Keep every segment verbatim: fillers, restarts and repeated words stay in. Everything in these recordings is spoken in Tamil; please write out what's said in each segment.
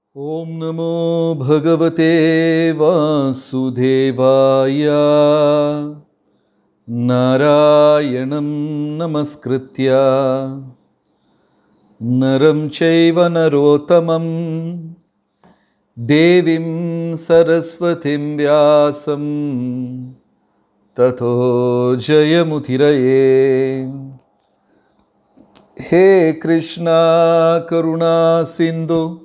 Om Namo Bhagavate Vasudevaya Narayanam Namaskritya Naram Chaiva Narotamam Devim Saraswatim Vyasam Tato Jayamutiraye. He Krishna Karuna Sindhu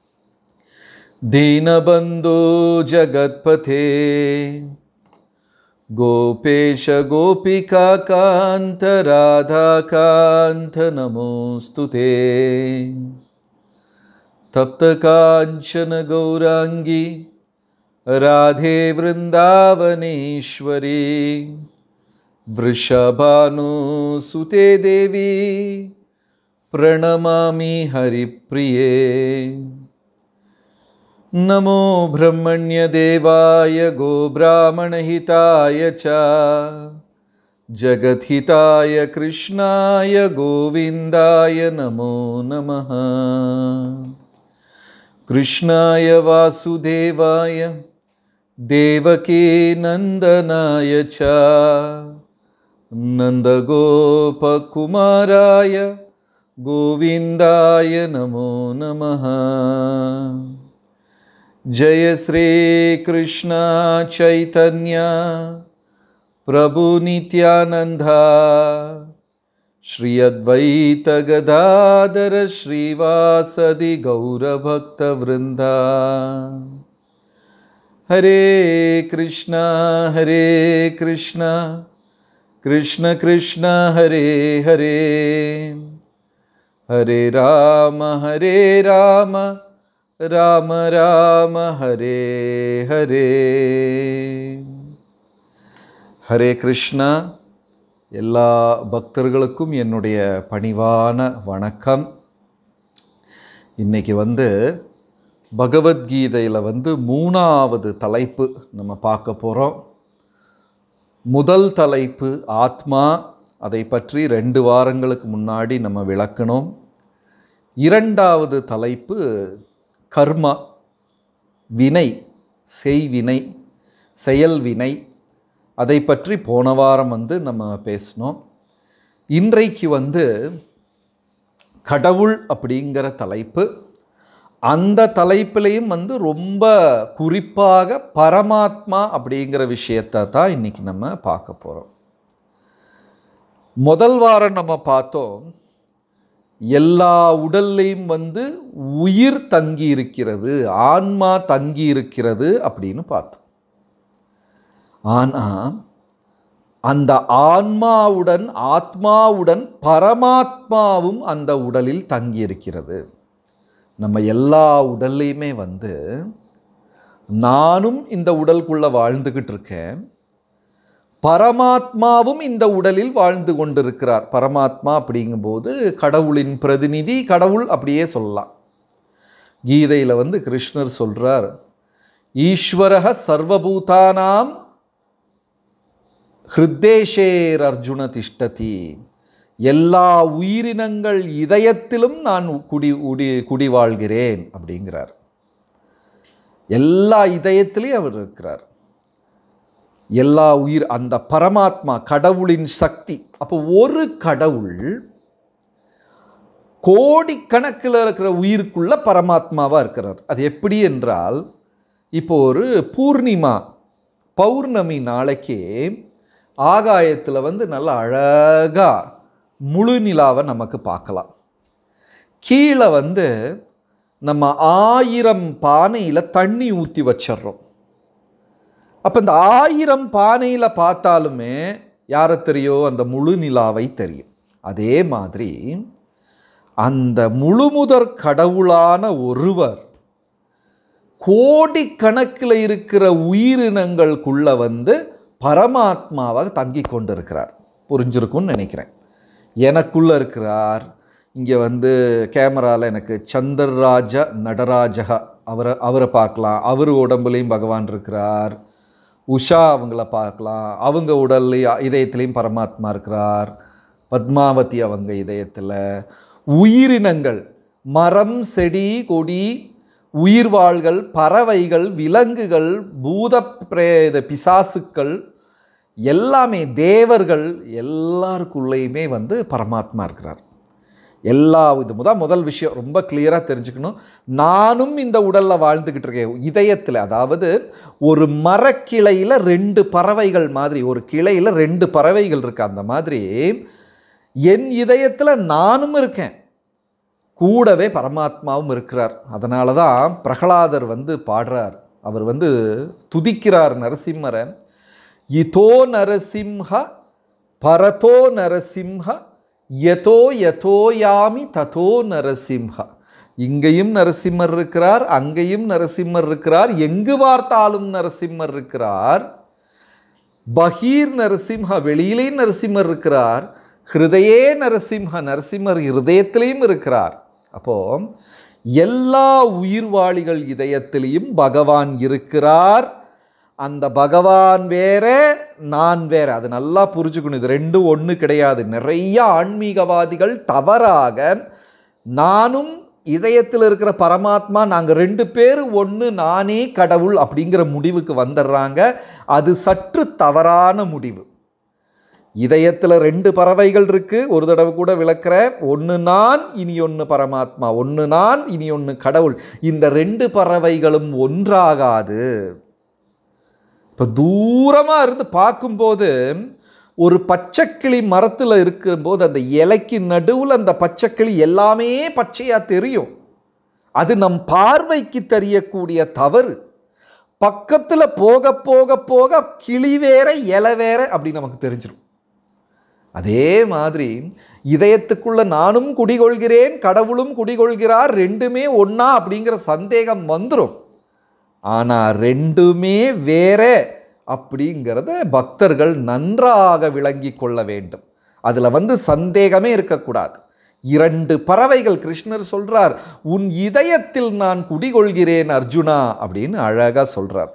Dinabandhu Jagatpate Gopesha Gopika Kanta Radha Kanta Namostute Tapta Kanchana Gaurangi Radhe Vrindavaneshwari Vrishabhanu Sute Devi Pranamami Haripriye. Namo Brahmanya Devaya Go Brahmana Hitaya Cha Jagat Hitaya Krishnaya Govindaya Namo Namaha. Krishnaya Vasudevaya Devaki Nandanaya Cha Nandagopa Kumaraya Govindaya Namo Namaha. Jaya Sri Krishna Chaitanya Prabhu Nityananda Shri Advaita Gadadara Shri Vasadi Gaura Bhakta Vrinda. Hare Krishna Hare Krishna Krishna Krishna Hare Hare Hare Rama Hare Rama Rama Rama Hare Hare. Hare Krishna. எல்லா பக்தர்களுக்கும் என்னுடைய பணிவான வணக்கம். இன்னைக்கு வந்து பகவத்கீதையில் வந்து மூணாவது தலைப்பு நம்ம பார்க்க போகிறோம். முதல் தலைப்பு ஆத்மா, அதை பற்றி ரெண்டு வாரங்களுக்கு முன்னாடி நம்ம விளக்கணும். இரண்டாவது தலைப்பு கர்மா, வினை, செய்வினை, செயல்வினை, அதை பற்றி போன வாரம் வந்து நம்ம பேசினோம். இன்றைக்கு வந்து கடவுள் அப்படிங்கிற தலைப்பு. அந்த தலைப்பிலையும் வந்து ரொம்ப குறிப்பாக பரமாத்மா அப்படிங்கிற விஷயத்தை தான் இன்றைக்கி நம்ம பார்க்க போகிறோம். முதல் வாரம் நம்ம பார்த்தோம், எல்லா உடல்லையும் வந்து உயிர் தங்கி இருக்கிறது, ஆன்மா தங்கி இருக்கிறது அப்படின்னு பார்த்தோம். ஆனால் அந்த ஆன்மாவுடன் ஆத்மாவுடன் பரமாத்மாவும் அந்த உடலில் தங்கி இருக்கிறது. நம்ம எல்லா உடல்லையுமே வந்து நானும் இந்த உடலுக்குள்ளே வாழ்ந்துக்கிட்டு இருக்கேன், பரமாத்மாவும் இந்த உடலில் வாழ்ந்து கொண்டிருக்கிறார். பரமாத்மா அப்படிங்கும்போது கடவுளின் பிரதிநிதி, கடவுள் அப்படியே சொல்லலாம். கீதையில் வந்து கிருஷ்ணர் சொல்கிறார், ஈஸ்வரஹ சர்வபூதானாம் ஹிருத்தேஷேர் அர்ஜுன திஷ்டதி. எல்லா உயிரினங்கள் இதயத்திலும் நான் குடி உடி குடி வாழ்கிறேன் அப்படிங்கிறார். எல்லா இதயத்திலையும் அவர் இருக்கிறார். எல்லா உயிர், அந்த பரமாத்மா கடவுளின் சக்தி. அப்போ ஒரு கடவுள் கோடிக்கணக்கில் இருக்கிற உயிருக்குள்ள பரமாத்மாவாக இருக்கிறார். அது எப்படி என்றால், இப்போ ஒரு பூர்ணிமா பௌர்ணமி நாளைக்கு ஆகாயத்தில் வந்து நல்லா அழகாக முழு நிலாவை நமக்கு பார்க்கலாம். கீழே வந்து நம்ம ஆயிரம் பானையில் தண்ணி ஊற்றி வச்சிட்றோம். அப்போ இந்த ஆயிரம் பானையில் பார்த்தாலுமே யாரை தெரியும்? அந்த முழு நிலாவை தெரியும். அதே மாதிரி அந்த முழுமுதற் கடவுளான ஒருவர் கோடிக்கணக்கில் இருக்கிற உயிரினங்களுக்குள்ள வந்து பரமாத்மாவாக தங்கி கொண்டு இருக்கிறார். புரிஞ்சிருக்கும்னு நினைக்கிறேன். எனக்குள்ளே இருக்கிறார். இங்கே வந்து கேமராவில் எனக்கு சந்திரராஜா நடராஜகா அவரை அவரை பார்க்கலாம். அவர் உடம்புலையும் பகவான் இருக்கிறார். உஷா அவங்கள பார்க்கலாம், அவங்க உடல்லையும் இதயத்திலையும் பரமாத்மா இருக்கிறார். பத்மாவதி அவங்க இதயத்தில். உயிரினங்கள், மரம், செடி, கொடி, உயிர்வாள்கள், பறவைகள், விலங்குகள், பூத பிரேத பிசாசுக்கள் எல்லாமே, தேவர்கள் எல்லாருக்குள்ளேயுமே வந்து பரமாத்மா இருக்கிறார். எல்லா இது முதல் முதல் விஷயம் ரொம்ப கிளியராக தெரிஞ்சுக்கணும். நானும் இந்த உடலில் வாழ்ந்துக்கிட்டு இருக்கேன் இதயத்தில். அதாவது ஒரு மரக்கிளையில் ரெண்டு பறவைகள் மாதிரி, ஒரு கிளையில் ரெண்டு பறவைகள் இருக்கு. அந்த மாதிரி என் இதயத்தில் நானும் இருக்கேன், கூடவே பரமாத்மாவும் இருக்கிறார். அதனால தான் பிரகலாதர் வந்து பாடுறார், அவர் வந்து துதிக்கிறார் நரசிம்மரை. இதோ நரசிம்ஹ பரதோ நரசிம்ஹ யதோ யதோ யாமி ததோ நரசிம்ஹ. இங்கேயும் நரசிம்மர் இருக்கிறார், அங்கேயும் நரசிம்மர் இருக்கிறார், எங்கு பார்த்தாலும் நரசிம்மர் இருக்கிறார். பகீர் நரசிம்ஹ, வெளியிலேயும் நரசிம்மர் இருக்கிறார். ஹிருதயே நரசிம்ஹ, நரசிம்மர் ஹிருதயத்திலையும் இருக்கிறார். அப்போ எல்லா உயிர்வாளிகள் இதயத்திலையும் பகவான் இருக்கிறார். அந்த பகவான் வேற, நான் வேற, அது நல்லா புரிஞ்சுக்கணும். இது ரெண்டும் ஒன்று கிடையாது. நிறைய ஆன்மீகவாதிகள் தவறாக நானும் இதயத்தில் இருக்கிற பரமாத்மா, நாங்கள் ரெண்டு பேர் ஒன்று, நானே கடவுள் அப்படிங்கிற முடிவுக்கு வந்துடுறாங்க. அது சற்று தவறான முடிவு. இதயத்தில் ரெண்டு பறவைகள் இருக்கு, ஒரு தடவை கூட விளக்குற, ஒன்று நான், இனி ஒன்று பரமாத்மா, ஒன்று நான், இனி ஒன்று கடவுள். இந்த ரெண்டு பறவைகளும் ஒன்றாகாது. இப்போ தூரமாக இருந்து பார்க்கும்போது ஒரு பச்சைக்கிளி மரத்தில் இருக்கும்போது அந்த இலைக்கு நடுவில் அந்த பச்சைக்கிளி எல்லாமே பச்சையாக தெரியும். அது நம் பார்வைக்கு தெரியக்கூடிய தவறு. பக்கத்தில் போக போக போக கிளி வேற இலை வேற அப்படி நமக்கு தெரிஞ்சிடும். அதே மாதிரி இதயத்துக்குள்ள நானும் குடிகொள்கிறேன், கடவுளும் குடிகொள்கிறார், ரெண்டுமே ஒன்றா அப்படிங்கிற சந்தேகம் வந்துடும். ஆனால் ரெண்டுமே வேற அப்படிங்கிறத பக்தர்கள் நன்றாக விளங்கி கொள்ள வேண்டும். அதில் வந்து சந்தேகமே இருக்கக்கூடாது. இரண்டு பறவைகள், கிருஷ்ணர் சொல்றார், உன் இதயத்தில் நான் குடிகொள்கிறேன் அர்ஜுனா அப்படின்னு அழகாக சொல்றார்.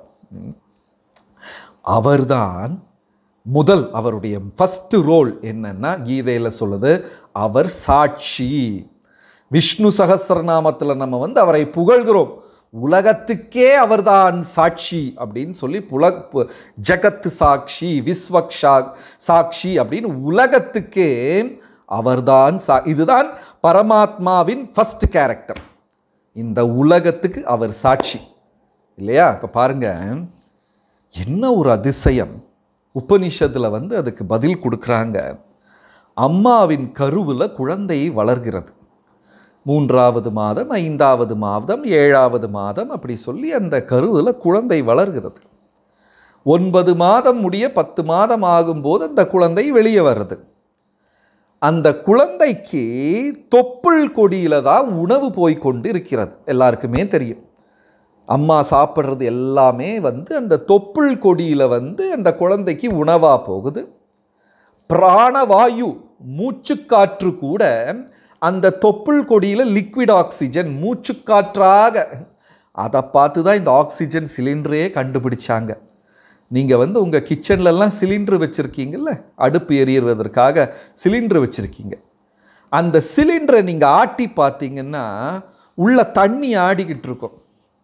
அவர்தான் முதல், அவருடைய ஃபஸ்ட்டு ரோல் என்னன்னா கீதையில் சொல்லுது, அவர் சாட்சி. விஷ்ணு சகஸ்ரநாமத்தில் நம்ம வந்து அவரை புகழ்கிறோம். உலகத்துக்கே அவர்தான் சாட்சி அப்படின்னு சொல்லி புல ஜகத் சாட்சி, விஸ்வக்ஷா சாட்சி அப்படின்னு உலகத்துக்கே அவர்தான் சா இதுதான் பரமாத்மாவின் ஃபஸ்ட் கேரக்டர். இந்த உலகத்துக்கு அவர் சாட்சி இல்லையா? இப்போ பாருங்க, என்ன ஒரு அதிசயம். உபனிஷத்தில் வந்து அதுக்கு பதில் கொடுக்குறாங்க. அம்மாவின் கருவில் குழந்தை வளர்கிறது. மூன்றாவது மாதம், ஐந்தாவது மாதம், ஏழாவது மாதம் அப்படி சொல்லி அந்த கருவில் குழந்தை வளர்கிறது. ஒன்பது மாதம் முடிய பத்து மாதம் ஆகும்போது அந்த குழந்தை வெளியே வருது. அந்த குழந்தைக்கு தொப்புள் கொடியில் தான் உணவு போய்கொண்டு இருக்கிறது. எல்லாருக்குமே தெரியும், அம்மா சாப்பிட்றது எல்லாமே வந்து அந்த தொப்புள் கொடியில் வந்து அந்த குழந்தைக்கு உணவாக போகுது. பிராணவாயு, மூச்சுக்காற்று கூட அந்த தொப்புள் கொடியில் லிக்விட் ஆக்சிஜன், மூச்சுக்காற்றாக. அதை பார்த்து தான் இந்த ஆக்சிஜன் சிலிண்டரே கண்டுபிடிச்சாங்க. நீங்கள் வந்து உங்கள் கிச்சன்லலாம் சிலிண்டர் வச்சுருக்கீங்கல்ல, அடுப்பு எரியுறதற்காக சிலிண்டர் வச்சுருக்கீங்க. அந்த சிலிண்டரை நீங்கள் ஆட்டி பார்த்தீங்கன்னா உள்ள தண்ணி ஆடிக்கிட்டு இருக்கும்.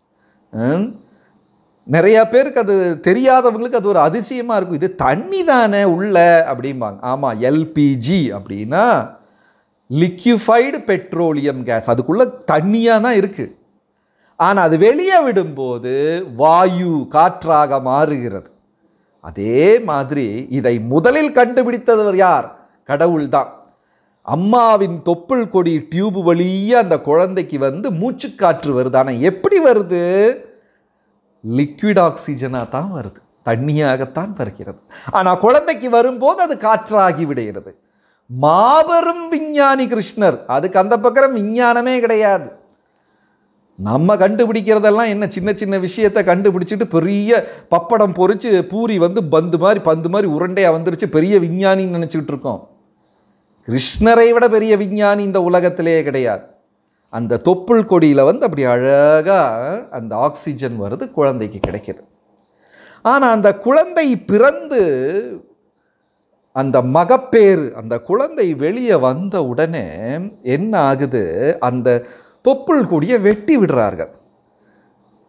நிறையா பேருக்கு அது தெரியாதவங்களுக்கு அது ஒரு அதிசயமாக இருக்கும். இது தண்ணி தானே உள்ள அப்படிம்பாங்க. ஆமாம், எல்பிஜி அப்படின்னா லிக்யூஃபைடு பெட்ரோலியம் கேஸ், அதுக்குள்ளே தண்ணியாக தான் இருக்குது. ஆனால் அது வெளியே விடும்போது வாயு, காற்றாக மாறுகிறது. அதே மாதிரி இதை முதலில் கண்டுபிடித்தவர் யார்? கடவுள் தான். அம்மாவின் தொப்புள் கொடி டியூப் வழியாக அந்த குழந்தைக்கு வந்து மூச்சுக்காற்று வருது. ஆனால் எப்படி வருது? லிக்விட் ஆக்சிஜனாக தான் வருது, தண்ணியாகத்தான் வருகிறது. ஆனால் குழந்தைக்கு வரும்போது அது காற்றாகி விடுகிறது. மாபெரும் விஞ்ஞானி கிருஷ்ணர். அதுக்கு அந்த பக்கம் விஞ்ஞானமே கிடையாது. நம்ம கண்டுபிடிக்கிறதெல்லாம் என்ன, சின்ன சின்ன விஷயத்தை கண்டுபிடிச்சிட்டு பெரிய பப்படம் பொறிச்சு பூரி வந்து பந்து மாதிரி பந்து மாதிரி உருண்டையாக வந்துருச்சு, பெரிய விஞ்ஞானின்னு நினச்சிக்கிட்டு இருக்கோம். கிருஷ்ணரை விட பெரிய விஞ்ஞானி இந்த உலகத்திலேயே கிடையாது. அந்த தொப்புள் கொடியில் வந்து அப்படி அழகாக அந்த ஆக்சிஜன் வருது, குழந்தைக்கு கிடைக்கிது. ஆனால் அந்த குழந்தை பிறந்து அந்த மகப்பேறு, அந்த குழந்தை வெளியே வந்த உடனே என்ன ஆகுது? அந்த தொப்புள் கொடியை வெட்டி விடுறார்கள்.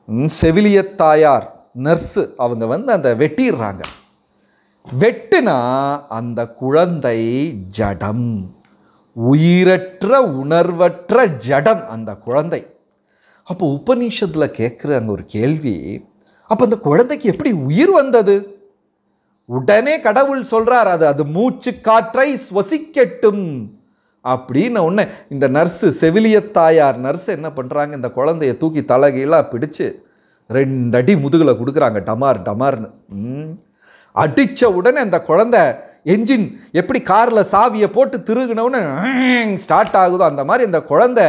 செவிலியத்தாயார் நர்ஸு அவங்க வந்து அந்த வெட்டிடுறாங்க. வெட்டுனா அந்த குழந்தை ஜடம், உயிரற்ற உணர்வற்ற ஜடம் அந்த குழந்தை. அப்போ உபநிஷத்தில் கேட்குற அங்கே ஒரு கேள்வி, அப்போ அந்த குழந்தைக்கு எப்படி உயிர் வந்தது? உடனே கடவுள் சொல்றார், அது அது மூச்சு காற்றை சுவசிக்கட்டும் அப்படின்னு. ஒன்று இந்த நர்ஸு, செவிலியத்தாயார் நர்ஸ் என்ன பண்ணுறாங்க, இந்த குழந்தைய தூக்கி தலைகீழாக பிடிச்சு ரெண்டு அடி முதுகில் கொடுக்குறாங்க, டமார் டமார்னு. அடித்த உடனே அந்த குழந்தை என்ஜின் எப்படி காரில் சாவியை போட்டு திருகினவுன்னு ஸ்டார்ட் ஆகுதோ அந்த மாதிரி அந்த குழந்தை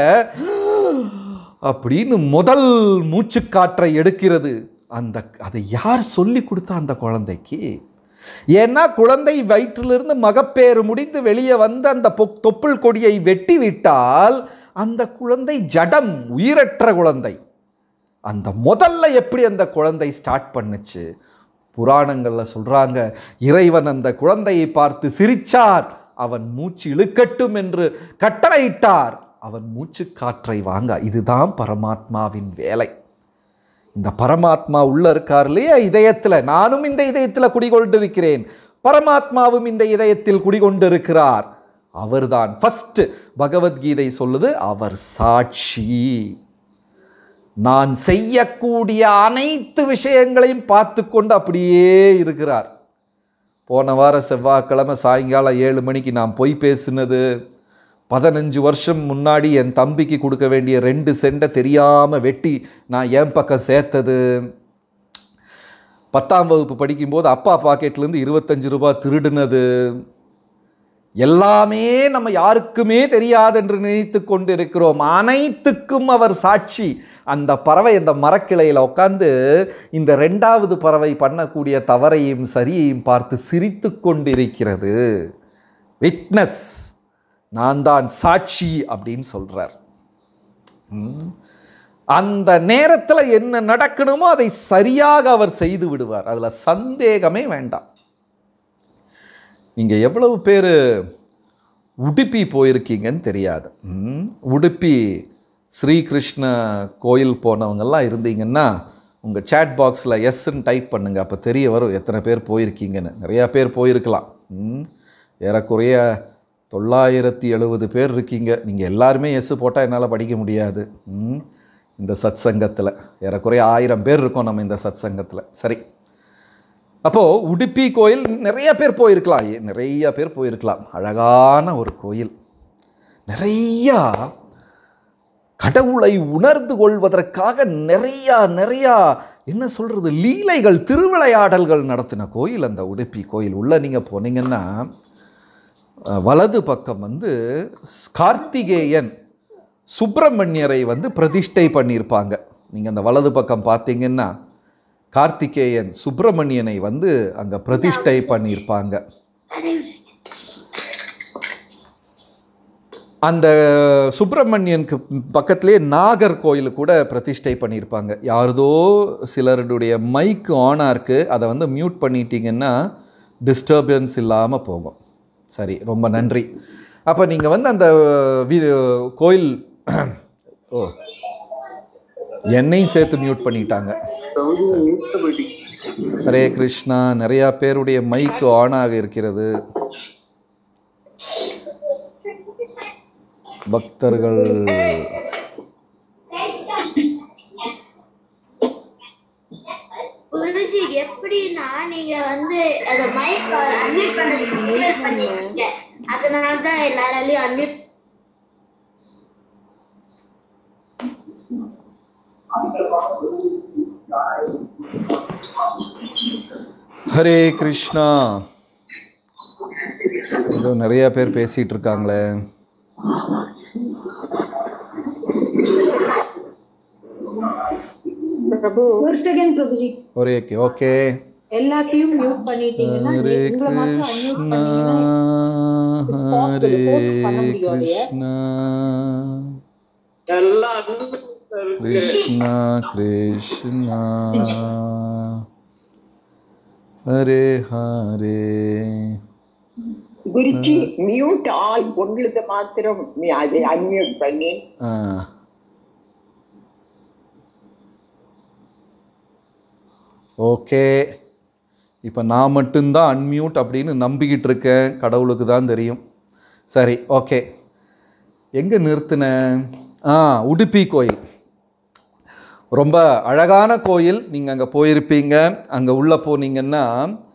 அப்படின்னு முதல் மூச்சுக்காற்றை எடுக்கிறது. அந்த அதை யார் சொல்லி கொடுத்தா அந்த குழந்தைக்கு? ஏன்னா குழந்தை வயிற்றிலிருந்து மகப்பேறு முடிந்து வெளியே வந்து அந்த தொப்புள் கொடியை வெட்டி விட்டால் அந்த குழந்தை ஜடம், உயிரற்ற குழந்தை. அந்த முதல்ல எப்படி அந்த குழந்தை ஸ்டார்ட் பண்ணுச்சு? புராணங்களில் சொல்கிறாங்க, இறைவன் அந்த குழந்தையை பார்த்து சிரிச்சார், அவன் மூச்சு இழுக்கட்டும் என்று கட்டளையிட்டார், அவன் மூச்சு காற்றை வாங்க. இதுதான் பரமாத்மாவின் வேலை. இந்த பரமாத்மா உள்ள இருக்கார் இல்லையா இதயத்தில், நானும் இந்த இதயத்தில் குடிகொண்டிருக்கிறேன், பரமாத்மாவும் இந்த இதயத்தில் குடிகொண்டிருக்கிறார். அவர்தான் ஃபர்ஸ்ட். பகவத்கீதை சொல்லுது, அவர் சாட்சி. நான் செய்யக்கூடிய அனைத்து விஷயங்களையும் பார்த்து கொண்டு அப்படியே இருக்கிறார். போன வாரம் செவ்வாய்க்கிழமை சாயங்காலம் ஏழு மணிக்கு நான் பொய் பேசினது, பதினஞ்சு வருஷம் முன்னாடி என் தம்பிக்கு கொடுக்க வேண்டிய ரெண்டு சென்டை தெரியாமல் வெட்டி நான் என் பக்கம் சேர்த்தது, பத்தாம் வகுப்பு படிக்கும்போது அப்பா பாக்கெட்லேருந்து இருபத்தஞ்சு ரூபாய் திருடுனது, எல்லாமே நம்ம யாருக்குமே தெரியாது என்று நினைத்து கொண்டு இருக்கிறோம். அனைத்துக்கும் அவர் சாட்சி. அந்த பறவை அந்த மரக்கிளையில் உட்காந்து இந்த ரெண்டாவது பறவை பண்ணக்கூடிய தவறையும் சரியையும் பார்த்து சிரித்து கொண்டிருக்கிறது. விட்னஸ், நான் தான் சாட்சி அப்படின்னு சொல்றார். அந்த நேரத்தில் என்ன நடக்கணுமோ அதை சரியாக அவர் செய்து விடுவார், அதில் சந்தேகமே வேண்டாம். நீங்கள் எவ்வளவு பேர் உடுப்பி போயிருக்கீங்கன்னு தெரியாது. உடுப்பி ஸ்ரீகிருஷ்ண கோயில் போனவங்கெல்லாம் இருந்தீங்கன்னா உங்கள் சேட் பாக்ஸில் எஸ்ன்னு டைப் பண்ணுங்கள், அப்போ தெரிய வரும் எத்தனை பேர் போயிருக்கீங்கன்னு. நிறையா பேர் போயிருக்கலாம். ஏறக்குறைய தொள்ளாயிரத்தி எழுபது பேர் இருக்கீங்க. நீங்கள் எல்லாருமே எஸ் போட்டால் என்னால் படிக்க முடியாது. இந்த சத் சங்கத்தில் ஏறக்குறைய ஆயிரம் பேர் இருக்கோம் நம்ம இந்த சத் சங்கத்தில். சரி, அப்போது உடுப்பி கோயில் நிறைய பேர் போயிருக்கலாம், நிறைய பேர் போயிருக்கலாம். அழகான ஒரு கோயில், நிறையா கடவுளை உணர்ந்து கொள்வதற்காக நிறையா நிறையா என்ன சொல்கிறது லீலைகள், திருவிளையாடல்கள் நடத்தின கோயில் அந்த உடுப்பி கோயில். உள்ள நீங்கள் போனீங்கன்னா வலது பக்கம் வந்து கார்த்திகேயன் சுப்பிரமணியரை வந்து பிரதிஷ்டை பண்ணியிருப்பாங்க. நீங்கள் அந்த வலது பக்கம் பார்த்தீங்கன்னா கார்த்திகேயன் சுப்பிரமணியனை வந்து அங்கே பிரதிஷ்டை பண்ணியிருப்பாங்க. அந்த சுப்பிரமணியனுக்கு பக்கத்திலே நாகர் கோயில் கூட பிரதிஷ்டை பண்ணியிருப்பாங்க. யாரதோ சிலருடைய மைக்கு ஆனாக இருக்குது, அதை வந்து மியூட் பண்ணிட்டீங்கன்னா டிஸ்டர்பன்ஸ் இல்லாமல் போகும். சரி, ரொம்ப நன்றி. அப்போ நீங்கள் வந்து அந்த கோயில், ஓ என்னையும் சேர்த்து மியூட் பண்ணிட்டாங்க. ஹரே கிருஷ்ணா. நிறையா பேருடைய மைக்கு ஆனாக இருக்கிறது. பக்தர்கள் எப்படின்னா நீங்க வந்து அந்த மைக் அன்மியூட் பண்ணீங்க, அதனால தான் எல்லாராலையும் அன்மியூட். ஹரே கிருஷ்ணா. ஏதோ நிறைய பேர் பேசிட்டு இருக்காங்களே. பிரபு ஒரு செகண்ட் பிரபுஜி. ஒரே ஓகே, எல்லாத்தையும் மியூட் பண்ணிட்டீங்கன்னா ஹரே கிருஷ்ணா ஹரே கிருஷ்ணா கிருஷ்ணா கிருஷ்ணா ஹரே ஹரே. குருஜி மியூட் ஆல், உங்களுக்கு மாத்திரம் அதை அன்மியூட் பண்ணி. ஓகே, இப்போ நான் மட்டும்தான் அன்மியூட் அப்படின்னு நம்பிக்கிட்டு இருக்கேன், கடவுளுக்கு தான் தெரியும். சரி, ஓகே. எங்கே நிறுத்தினேன்? ஆ, உடுப்பி கோயில். ரொம்ப அழகான கோயில். நீங்கள் அங்கே போயிருப்பீங்க. அங்கே உள்ளே போனீங்கன்னா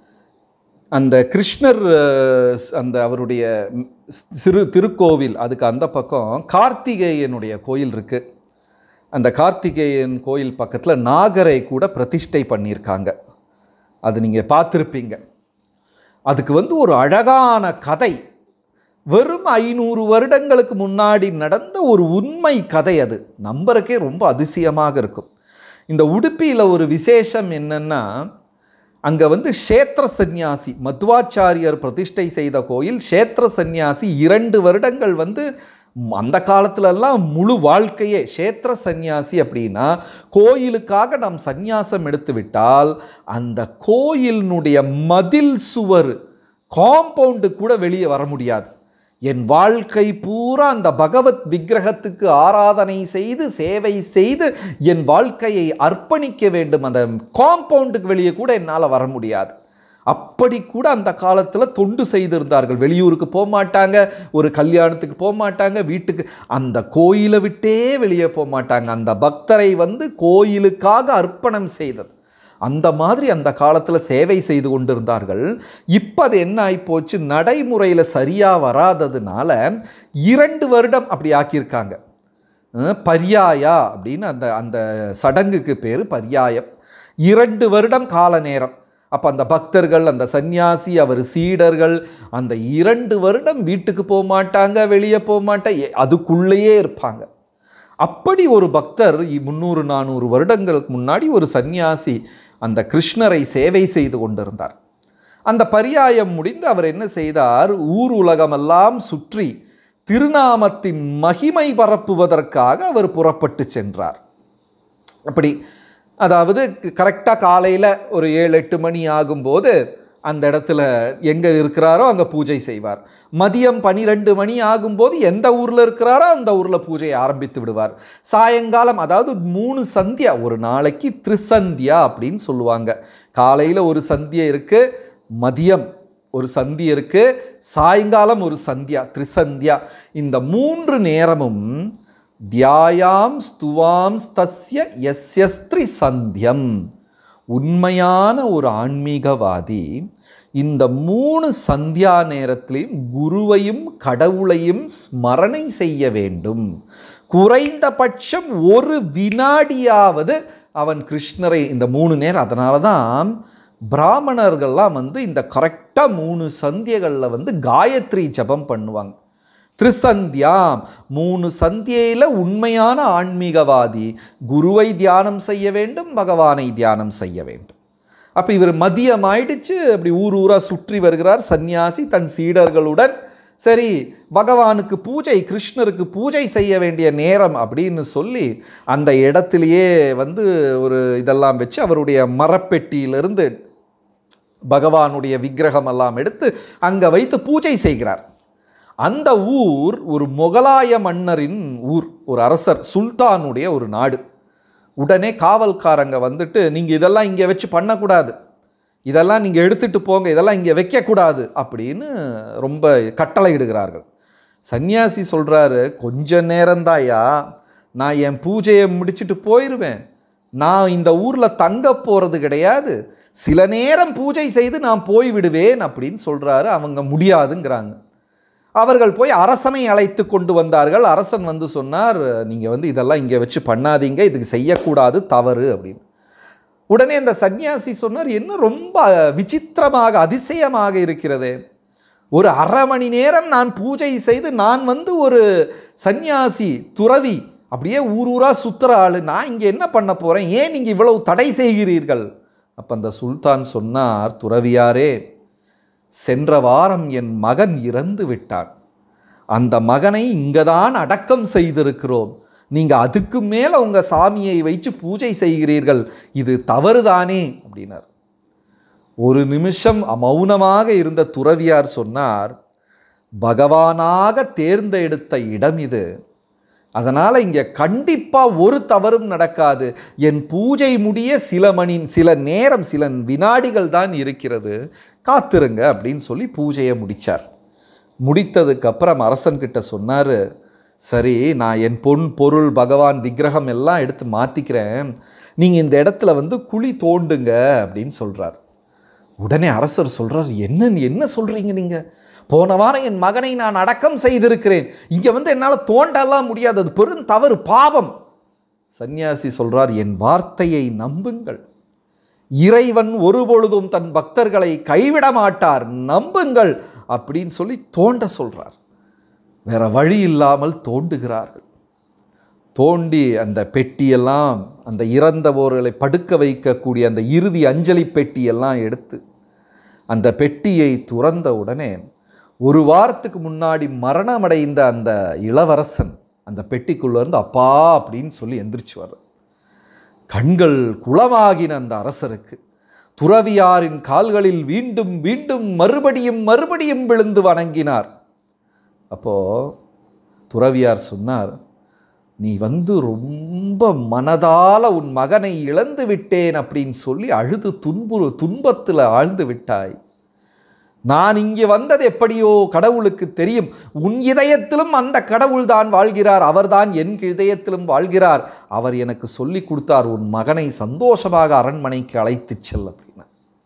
அந்த கிருஷ்ணர் அந்த அவருடைய சிறு திருக்கோவில், அதுக்கு அந்த பக்கம் கார்த்திகேயனுடைய கோயில் இருக்குது. அந்த கார்த்திகேயன் கோயில் பக்கத்தில் நாகரை கூட பிரதிஷ்டை பண்ணியிருக்காங்க. அது நீங்கள் பார்த்துருப்பீங்க. அதுக்கு வந்து ஒரு அழகான கதை, வெறும் ஐநூறு வருடங்களுக்கு முன்னாடி நடந்த ஒரு உண்மை கதை. அது நம்புறக்கே ரொம்ப அதிசயமாக இருக்கும். இந்த உடுப்பியில் ஒரு விசேஷம் என்னென்னா, அங்கே வந்து க்ஷேத்திர சந்நியாசி மத்வாச்சாரியர் பிரதிஷ்டை செய்த கோயில். க்ஷேத்திர சந்நியாசி இரண்டு வருடங்கள் வந்து அந்த காலத்துலலாம் முழு வாழ்க்கையே க்ஷேத்திர சந்நியாசி அப்படின்னா, கோயிலுக்காக நாம் சந்நியாசம் எடுத்து விட்டால் அந்த கோயிலினுடைய மதில் சுவர் காம்பவுண்டு கூட வெளியே வர முடியாது. என் வாழ்க்கை பூரா அந்த பகவத் விக்கிரகத்துக்கு ஆராதனை செய்து சேவை செய்து என் வாழ்க்கையை அர்ப்பணிக்க வேண்டும், அந்த காம்பவுண்டுக்கு வெளியே கூட என்னால் வர முடியாது. அப்படி கூட அந்த காலத்தில் தொண்டு செய்திருந்தார்கள். வெளியூருக்கு போக மாட்டாங்க, ஒரு கல்யாணத்துக்கு போக மாட்டாங்க, வீட்டுக்கு அந்த கோயிலை விட்டே வெளியே போக மாட்டாங்க. அந்த பக்தரை வந்து கோயிலுக்காக அர்ப்பணம் செய்தது. அந்த மாதிரி அந்த காலத்தில் சேவை செய்து கொண்டிருந்தார்கள். இப்போ அது என்ன ஆகிப்போச்சு, நடைமுறையில் சரியாக வராததுனால இரண்டு வருடம் அப்படி ஆக்கியிருக்காங்க. பர்யாயா அப்படின்னு அந்த அந்த சடங்குக்கு பேர் பர்யாயம். இரண்டு வருடம் கால நேரம். அப்போ அந்த பக்தர்கள், அந்த சந்நியாசி, அவர் சீடர்கள் அந்த இரண்டு வருடம் வீட்டுக்கு போக மாட்டாங்க, வெளியே போக மாட்டாங்க, அதுக்குள்ளேயே இருப்பாங்க. அப்படி ஒரு பக்தர் முந்நூறு நானூறு வருடங்களுக்கு முன்னாடி ஒரு சந்நியாசி அந்த கிருஷ்ணரை சேவை செய்து கொண்டிருந்தார். அந்த பர்யாயம் முடிந்து அவர் என்ன செய்தார், ஊர் உலகமெல்லாம் சுற்றி திருநாமத்தின் மகிமை பரப்புவதற்காக அவர் புறப்பட்டு சென்றார். அப்படி அதாவது கரெக்டாக காலையில் ஒரு ஏழு எட்டு மணி ஆகும்போது அந்த இடத்துல எங்கே இருக்கிறாரோ அங்கே பூஜை செய்வார். மதியம் பன்னிரெண்டு மணி ஆகும்போது எந்த ஊரில் இருக்கிறாரோ அந்த ஊரில் பூஜையை ஆரம்பித்து விடுவார். சாயங்காலம், அதாவது மூணு சந்தியா, ஒரு நாளைக்கு திரிசந்தியா அப்படின்னு சொல்லுவாங்க. காலையில் ஒரு சந்தியா இருக்குது, மதியம் ஒரு சந்தியா இருக்குது, சாயங்காலம் ஒரு சந்தியா, திரிசந்தியா. இந்த மூன்று நேரமும் தியாயாம் ஸ்துவாம் தஸ்ய யஸ்யஸ்திரி சந்தியம். உண்மையான ஒரு ஆன்மீகவாதி இந்த மூணு சந்தியா நேரத்திலையும் குருவையும் கடவுளையும் ஸ்மரணை செய்ய வேண்டும். குறைந்தபட்சம் ஒரு வினாடியாவது அவன் கிருஷ்ணரை இந்த மூணு நேரம். அதனால தான் பிராமணர்கள்லாம் வந்து இந்த கரெக்டாக மூணு சந்தியகளில் வந்து காயத்ரி ஜபம் பண்ணுவாங்க. திரிசந்தியாம், மூணு சந்தியையில் உண்மையான ஆன்மீகவாதி குருவை தியானம் செய்ய வேண்டும், பகவானை தியானம் செய்ய வேண்டும். அப்போ இவர் மதியம் ஆயிடுச்சு, அப்படி ஊர் ஊராக சுற்றி வருகிறார் சந்நியாசி தன் சீடர்களுடன். சரி, பகவானுக்கு பூஜை, கிருஷ்ணருக்கு பூஜை செய்ய வேண்டிய நேரம் அப்படின்னு சொல்லி அந்த இடத்துலையே வந்து ஒரு இதெல்லாம் வச்சு அவருடைய மரப்பெட்டியிலிருந்து பகவானுடைய விக்கிரகம் எல்லாம் எடுத்து அங்கே வைத்து பூஜை செய்கிறார். அந்த ஊர் ஒரு முகலாய மன்னரின் ஊர், ஒரு அரசர் சுல்தானுடைய ஒரு நாடு. உடனே காவல்காரங்க வந்துட்டு, நீங்கள் இதெல்லாம் இங்கே வச்சு பண்ணக்கூடாது, இதெல்லாம் நீங்கள் எடுத்துகிட்டு போங்க, இதெல்லாம் இங்கே வைக்கக்கூடாது அப்படின்னு ரொம்ப கட்டளை இடுகிறார்கள். சன்னியாசி சொல்கிறாரு, கொஞ்ச நேரம்தாயா, நான் என் பூஜையை முடிச்சுட்டு போயிடுவேன், நான் இந்த ஊரில் தங்க போகிறது கிடையாது, சில நேரம் பூஜை செய்து நான் போய்விடுவேன் அப்படின்னு சொல்கிறாரு. அவங்க முடியாதுங்கிறாங்க. அவர்கள் போய் அரசனை அழைத்து கொண்டு வந்தார்கள். அரசன் வந்து சொன்னார், நீங்கள் வந்து இதெல்லாம் இங்கே வச்சு பண்ணாதீங்க, இதுக்கு செய்யக்கூடாது, தவறு அப்படின்னு. உடனே அந்த சன்னியாசி சொன்னார், என்ன ரொம்ப விசித்திரமாக அதிசயமாக இருக்கிறது, ஒரு அரை மணி நேரம் நான் பூஜை செய்து, நான் வந்து ஒரு சன்னியாசி துறவி, அப்படியே ஊர் ஊராக சுற்றுற ஆள், நான் இங்கே என்ன பண்ண போகிறேன், ஏன் நீங்கள் இவ்வளவு தடை செய்கிறீர்கள்? அப்போ அந்த சுல்தான் சொன்னார், துறவியாரே, சென்ற வாரம் என் மகன் இறந்து விட்டான், அந்த மகனை இங்கே தான் அடக்கம் செய்திருக்கிறோம், நீங்கள் அதுக்கு மேலே உங்கள் சாமியை வைத்து பூஜை செய்கிறீர்கள், இது தவறுதானே அப்படின்னார். ஒரு நிமிஷம் மௌனமாக இருந்த துறவியார் சொன்னார், பகவானாக தேர்ந்தெடுத்த இடம் இது, அதனால் இங்கே கண்டிப்பாக ஒரு தவறும் நடக்காது. என் பூஜை முடிய சில மணி சில நேரம் சில வினாடிகள் தான் இருக்கிறது, காத்திருங்க அப்படின்னு சொல்லி பூஜையை முடித்தார். முடித்ததுக்கப்புறம் அரசன்கிட்ட சொன்னார், சரி நான் என் பொன் பொருள் பகவான் விக்கிரகம் எல்லாம் எடுத்து மாற்றிக்கிறேன், நீங்கள் இந்த இடத்துல வந்து குழி தோண்டுங்க அப்படின்னு சொல்கிறார். உடனே அரசர் சொல்கிறார், என்ன என்ன சொல்கிறீங்க நீங்கள்? போன வாரம் என் மகனை நான் அடக்கம் செய்திருக்கிறேன், இங்கே வந்து என்னால் தோண்டலாம் முடியாது, அது பெரும் தவறு, பாவம். சந்நியாசி சொல்கிறார், என் வார்த்தையை நம்புங்கள், இறைவன் ஒருபொழுதும் தன் பக்தர்களை கைவிட மாட்டார், நம்புங்கள் அப்படின்னு சொல்லி தோண்ட சொல்கிறார். வேற வழி இல்லாமல் தோண்டுகிறார்கள். தோண்டி அந்த பெட்டியெல்லாம், அந்த இறந்தவர்களை படுக்க வைக்கக்கூடிய அந்த இறுதி அஞ்சலி பெட்டியெல்லாம் எடுத்து அந்த பெட்டியை துறந்த உடனே ஒரு வாரத்துக்கு முன்னாடி மரணமடைந்த அந்த இளவரசன் அந்த பெட்டிக்குள்ளேருந்து அப்பா அப்படின்னு சொல்லி எந்திரிச்சு வர்ற. கண்கள் குளமாகின அந்த அரசருக்கு துறவியாரின் கால்களில் மீண்டும் மீண்டும் மறுபடியும் மறுபடியும் விழுந்து வணங்கினார். அப்போது துறவியார் சொன்னார், நீ வந்து ரொம்ப மனதால் உன் மகனை இழந்து விட்டேன் அப்படின்னு சொல்லி அழுது துன்புறு துன்பத்தில் ஆழ்ந்து விட்டாய். நான் இங்கே வந்தது எப்படியோ கடவுளுக்கு தெரியும், உன் இதயத்திலும் அந்த கடவுள் தான் வாழ்கிறார், அவர்தான் என் இதயத்திலும் வாழ்கிறார், அவர் எனக்கு சொல்லி கொடுத்தார் உன் மகனை சந்தோஷமாக அரண்மனைக்கு அழைத்து செல் அப்படின்னா.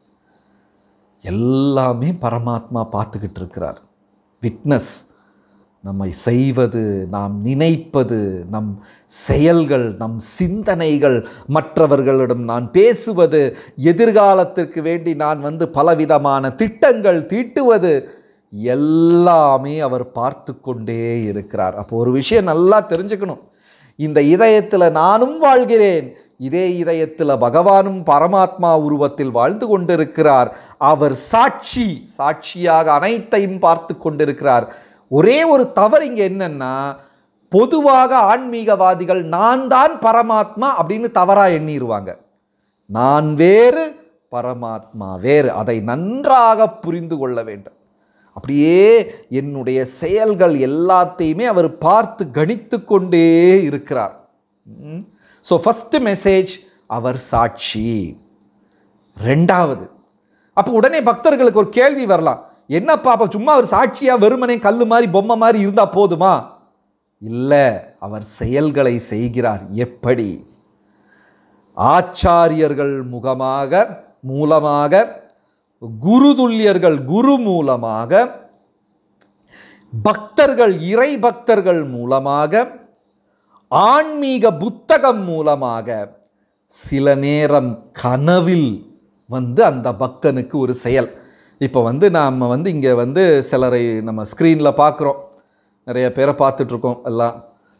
எல்லாமே பரமாத்மா பார்த்துக்கிட்டு இருக்கிறார். விட்னஸ், நம்மை செய்வது, நாம் நினைப்பது, நம் செயல்கள், நம் சிந்தனைகள், மற்றவர்களிடம் நான் பேசுவது, எதிர்காலத்திற்கு வேண்டி நான் வந்து பலவிதமான திட்டங்கள் தீட்டுவது, எல்லாமே அவர் பார்த்து கொண்டே இருக்கிறார். அப்போ ஒரு விஷயம் நல்லா தெரிஞ்சுக்கணும், இந்த இதயத்தில் நானும் வாழ்கிறேன், இதே இதயத்தில் பகவானும் பரமாத்மா உருவத்தில் வாழ்ந்து கொண்டிருக்கிறார். அவர் சாட்சி, சாட்சியாக அனைத்தையும் பார்த்து கொண்டிருக்கிறார். ஒரே ஒரு தவறு இங்கே என்னன்னா, பொதுவாக ஆன்மீகவாதிகள் நான் தான் பரமாத்மா அப்படின்னு தவறாக எண்ணிடுவாங்க. நான் வேறு, பரமாத்மா வேறு, அதை நன்றாக புரிந்து கொள்ள வேண்டும். அப்படியே என்னுடைய செயல்கள் எல்லாத்தையுமே அவர் பார்த்து கணித்து கொண்டே இருக்கிறார். ஸோ ஃபஸ்ட்டு மெசேஜ், அவர் சாட்சி. ரெண்டாவது, அப்போ உடனே பக்தர்களுக்கு ஒரு கேள்வி வரலாம், என்னப்பா அப்போ சும்மா அவர் சாட்சியாக வெறுமனே கல் மாதிரி பொம்மை மாதிரி இருந்தால் போதுமா? இல்லை, அவர் செயல்களை செய்கிறார். எப்படி? ஆச்சாரியர்கள் முகமாக மூலமாக, குருதுல்யர்கள் குரு மூலமாக, பக்தர்கள் இறை பக்தர்கள் மூலமாக, ஆன்மீக புத்தகம் மூலமாக, சில நேரம் கனவில் வந்து அந்த பக்தனுக்கு ஒரு செயல். இப்போ வந்து நாம் வந்து இங்கே வந்து சிலரை நம்ம ஸ்க்ரீனில் பார்க்குறோம், நிறைய பேரை பார்த்துட்ருக்கோம் எல்லாம்.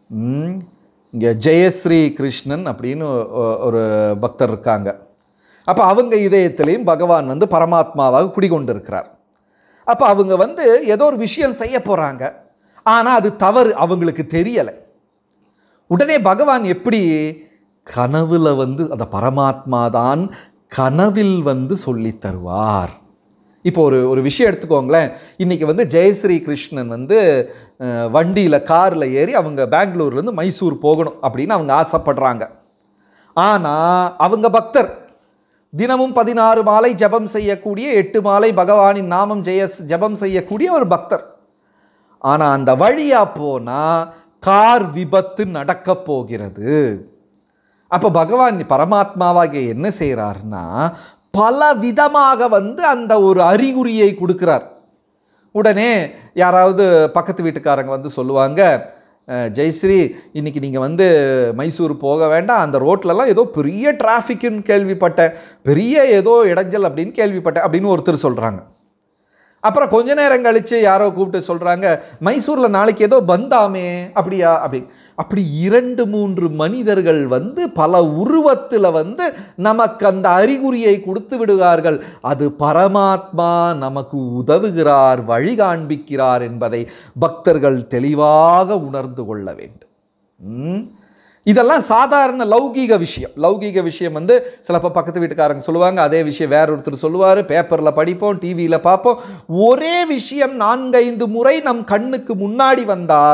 இங்கே ஜெயஸ்ரீ கிருஷ்ணன் அப்படின்னு ஒரு பக்தர் இருக்காங்க. அப்போ அவங்க இதயத்திலையும் பகவான் வந்து பரமாத்மாவாக குடிகொண்டிருக்கிறார். அப்போ அவங்க வந்து ஏதோ ஒரு விஷயம் செய்ய போகிறாங்க, ஆனால் அது தவறு, அவங்களுக்கு தெரியலை. உடனே பகவான் எப்படி கனவுல வந்து அந்த பரமாத்மா தான் கனவில் வந்து சொல்லி தருவார். இப்போ ஒரு ஒரு விஷயம் எடுத்துக்கோங்களேன், இன்றைக்கி வந்து ஜெயஸ்ரீ கிருஷ்ணன் வந்து வண்டியில் காரில் ஏறி அவங்க பெங்களூர்லேருந்து மைசூர் போகணும் அப்படின்னு அவங்க ஆசைப்படுறாங்க. ஆனால் அவங்க பக்தர், தினமும் பதினாறு மாலை ஜபம் செய்யக்கூடிய, எட்டு மாலை பகவானின் நாமம் ஜெய ஜபம் செய்யக்கூடிய ஒரு பக்தர். ஆனால் அந்த வழியாக போனால் கார் விபத்து நடக்கப் போகிறது. அப்போ பகவான் பரமாத்மாவாக என்ன செய்கிறார்னா, பல விதமாக வந்து அந்த ஒரு அறிகுறியை கொடுக்கிறார். உடனே யாராவது பக்கத்து வீட்டுக்காரங்க வந்து சொல்லுவாங்க, ஜெயஸ்ரீ இன்னைக்கு நீங்கள் வந்து மைசூர் போக வேண்டாம், அந்த ரோட்லலாம் ஏதோ பெரிய டிராஃபிக்குன்னு கேள்விப்பட்டேன், பெரிய ஏதோ இடைஞ்சல் அப்படின்னு கேள்விப்பட்டேன் அப்படின்னு ஒருத்தர் சொல்கிறாங்க. அப்புறம் கொஞ்ச நேரம் கழித்து யாரோ கூப்பிட்டு சொல்கிறாங்க, மைசூரில் நாளைக்கு ஏதோ பந்தாமே, அப்படியா அப்படி அப்படி இரண்டு மூன்று மனிதர்கள் வந்து பல உருவத்தில் வந்து நமக்கு அந்த அறிகுறியை கொடுத்து விடுவார்கள். அது பரமாத்மா நமக்கு உதவுகிறார், வழி காண்பிக்கிறார் என்பதை பக்தர்கள் தெளிவாக உணர்ந்து கொள்ள வேண்டும். இதெல்லாம் சாதாரண லௌகீக விஷயம். லௌகீக விஷயம் வந்து சிலப்போ பக்கத்து வீட்டுக்காரங்க சொல்லுவாங்க, அதே விஷயம் வேற ஒருத்தர் சொல்லுவார், பேப்பரில் படிப்போம், டிவியில் பார்ப்போம். ஒரே விஷயம் நான்கைந்து முறை நம் கண்ணுக்கு முன்னாடி வந்தால்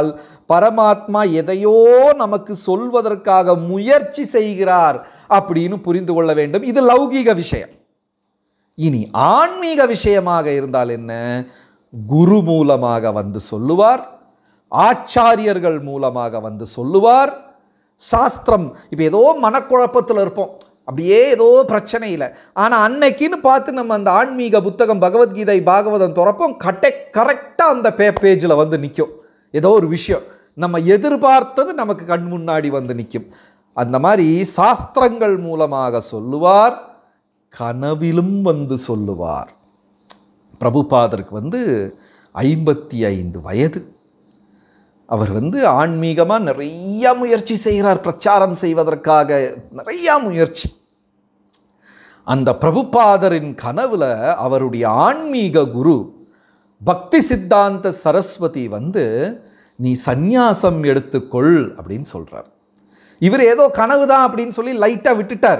பரமாத்மா எதையோ நமக்கு சொல்வதற்காக முயற்சி செய்கிறார் அப்படின்னு புரிந்து கொள்ள வேண்டும். இது லௌகீக விஷயம். இனி ஆன்மீக விஷயமாக இருந்தால் என்ன? குரு மூலமாக வந்து சொல்லுவார், ஆச்சாரியர்கள் மூலமாக வந்து சொல்லுவார். சாஸ்திரம் இப்போ ஏதோ மனக்குழப்பத்தில் இருப்போம், அப்படியே ஏதோ பிரச்சனை இல்லை. ஆனால் அன்னைக்குன்னு பார்த்து நம்ம அந்த ஆன்மீக புத்தகம் பகவத்கீதை பாகவதம் துறப்போம், கட்டை கரெக்டாக அந்த பே பேஜில் வந்து நிற்கும். ஏதோ ஒரு விஷயம் நம்ம எதிர்பார்த்தது நமக்கு கண் முன்னாடி வந்து நிற்கும். அந்த மாதிரி சாஸ்திரங்கள் மூலமாக சொல்லுவார், கனவிலும் வந்து சொல்லுவார். பிரபுபாதருக்கு வந்து ஐம்பத்தி ஐந்து வயது. அவர் வந்து ஆன்மீகமாக நிறைய முயற்சி செய்கிறார், பிரச்சாரம் செய்வதற்காக நிறையா முயற்சி. அந்த பிரபுபாதரின் கனவுல அவருடைய ஆன்மீக குரு பக்தி சித்தாந்த சரஸ்வதி வந்து நீ சந்நியாசம் எடுத்துக்கொள் அப்படின்னு சொல்கிறார். இவர் ஏதோ கனவு தான் அப்படின்னு சொல்லி லைட்டாக விட்டுட்டார்.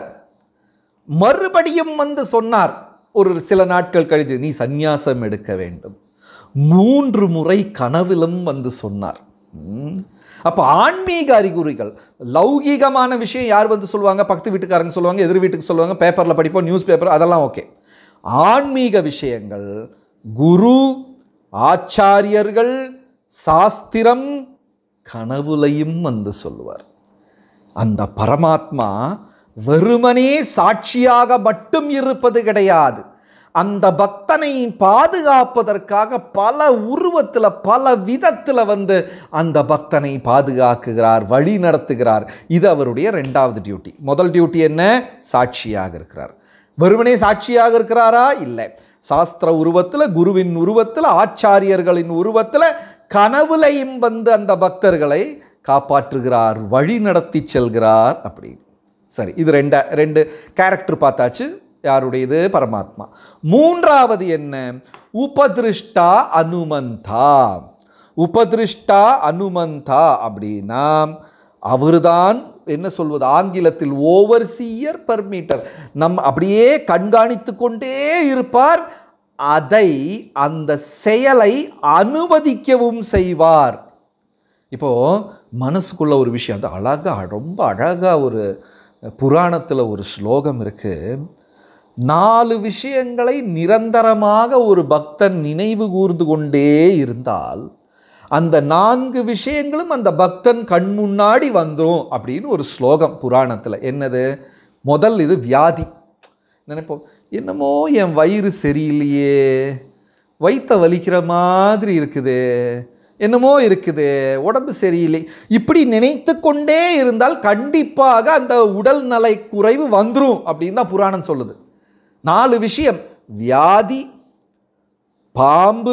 மறுபடியும் வந்து சொன்னார் ஒரு சில நாட்கள் கழித்து, நீ சந்நியாசம் எடுக்க வேண்டும். மூன்று முறை கனவிலும் வந்து சொன்னார். அப்போ ஆன்மீக அறிகுறிகள், லௌகீகமான விஷயம் யார் வந்து சொல்லுவாங்க? பக்கத்து வீட்டுக்காரங்க சொல்லுவாங்க, எதிர் வீட்டுக்கு சொல்லுவாங்க, பேப்பரில் படிப்போம், நியூஸ் பேப்பர், அதெல்லாம் ஓகே. ஆன்மீக விஷயங்கள் குரு, ஆச்சாரியர்கள், சாஸ்திரம், கனவுலையும் வந்து சொல்லுவார். அந்த பரமாத்மா வெறுமனே சாட்சியாக மட்டும் இருப்பது கிடையாது. அந்த பக்தனை பாதுகாப்பதற்காக பல உருவத்தில் பல விதத்தில் வந்து அந்த பக்தனை பாதுகாக்குகிறார், வழி நடத்துகிறார். இது அவருடைய ரெண்டாவது டியூட்டி. முதல் டியூட்டி என்ன? சாட்சியாக இருக்கிறார். வெறுமனே சாட்சியாக இருக்கிறாரா? இல்லை. சாஸ்திர உருவத்தில், குருவின் உருவத்தில், ஆச்சாரியர்களின் உருவத்தில், கனவுலையும் வந்து அந்த பக்தர்களை காப்பாற்றுகிறார், வழி நடத்தி செல்கிறார். அப்படி சரி, இது ரெண்டா ரெண்டு கேரக்டர் பார்த்தாச்சு. யாருடையது? பரமாத்மா. மூன்றாவது என்ன? உபதிருஷ்டா அனுமந்தா. உபதிருஷ்டா அனுமந்தா அப்படின்னா அவர்தான் என்ன சொல்வது, ஆங்கிலத்தில் ஓவர்சீயர் பர்மீட்டர். நம் அப்படியே கண்காணித்து கொண்டே இருப்பார், அதை அந்த செயலை அனுமதிக்கவும் செய்வார். இப்போ மனசுக்குள்ள ஒரு விஷயம், அது அழகா, ரொம்ப அழகா ஒரு புராணத்தில் ஒரு ஸ்லோகம் இருக்கு. நாலு விஷயங்களை நிரந்தரமாக ஒரு பக்தன் நினைவு கூர்ந்து கொண்டே இருந்தால் அந்த நான்கு விஷயங்களும் அந்த பக்தன் கண் முன்னாடி வந்துடும் அப்படின்னு ஒரு ஸ்லோகம் புராணத்தில். என்னது? முதல் இது வியாதி. நினைப்போம், என்னமோ என் வயிறு சரியில்லையே, வயிற்ற வலிக்கிற மாதிரி இருக்குது, என்னமோ இருக்குது, உடம்பு சரியில்லை, இப்படி நினைத்து கொண்டே இருந்தால் கண்டிப்பாக அந்த உடல் நலை குறைவு வந்துடும் அப்படின்னு தான் புராணம் சொல்லுது. நாலு விஷயம்: வியாதி, பாம்பு,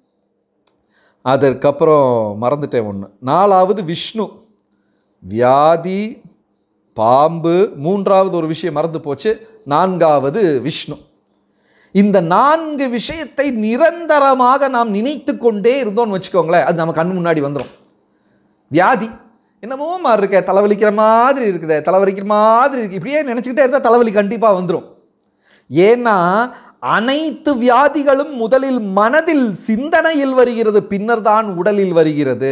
அதற்கப்புறம் மறந்துட்டேன் ஒன்று, நாலாவது விஷ்ணு. வியாதி, பாம்பு, மூன்றாவது ஒரு விஷயம் மறந்து போச்சு, நான்காவது விஷ்ணு. இந்த நான்கு விஷயத்தை நிரந்தரமாக நாம் நினைத்து கொண்டே இருந்தோம்னு வச்சுக்கோங்களேன், அது நம்ம கண் முன்னாடி வந்துடும். வியாதி, என்னமோ மாதிரி இருக்க, தலைவலிக்கிற மாதிரி இருக்குது, தலைவலிக்கிற மாதிரி இருக்கு, இப்படியே நினச்சிக்கிட்டே இருந்தால் தலைவலி கண்டிப்பாக வந்துடும். ஏன்னா அனைத்து வியாதிகளும் முதலில் மனதில், சிந்தனையில் வருகிறது, பின்னர் தான் உடலில் வருகிறது.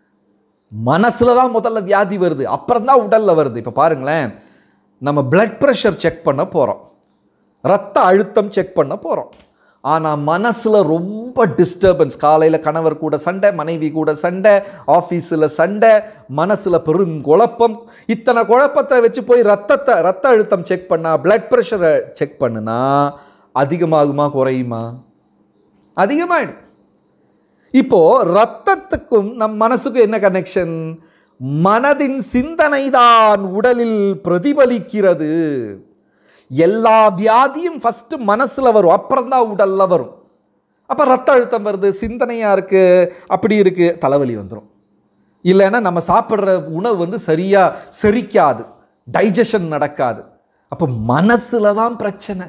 மனசுல தான் முதல்ல வியாதி வருது, அப்புறம் தான் உடல்ல வருது. இப்போ பாருங்களேன், நம்ம பிளட் ப்ரெஷர் செக் பண்ண போகிறோம், ரத்த அழுத்தம் செக் பண்ண போகிறோம். ஆனால் மனசில் ரொம்ப டிஸ்டர்பன்ஸ், காலையில் கணவர் கூட சண்டை, மனைவி கூட சண்டை, ஆஃபீஸில் சண்டை, மனசில் பெரும் குழப்பம். இத்தனை குழப்பத்தை வச்சு போய் ரத்தத்தை ரத்த அழுத்தம் செக் பண்ணால், பிளட் ப்ரெஷரை செக் பண்ணுனா அதிகமாகுமா குறையுமா? அதிகமாகிடும். இப்போது ரத்தத்துக்கும் நம் மனசுக்கும் என்ன கனெக்ஷன்? மனதின் சிந்தனை தான் உடலில் பிரதிபலிக்கிறது. எல்லா வியாதியும் ஃபஸ்ட்டு மனசில் வரும், அப்புறம் தான் உடலில் வரும். அப்போ ரத்த அழுத்தம் வருது, சிந்தனையாக இருக்குது, அப்படி இருக்குது, தலைவலி வந்துடும். இல்லைன்னா நம்ம சாப்பிட்ற உணவு வந்து சரியாக செரிக்காது, டைஜஷன் நடக்காது. அப்போ மனசில் தான் பிரச்சனை.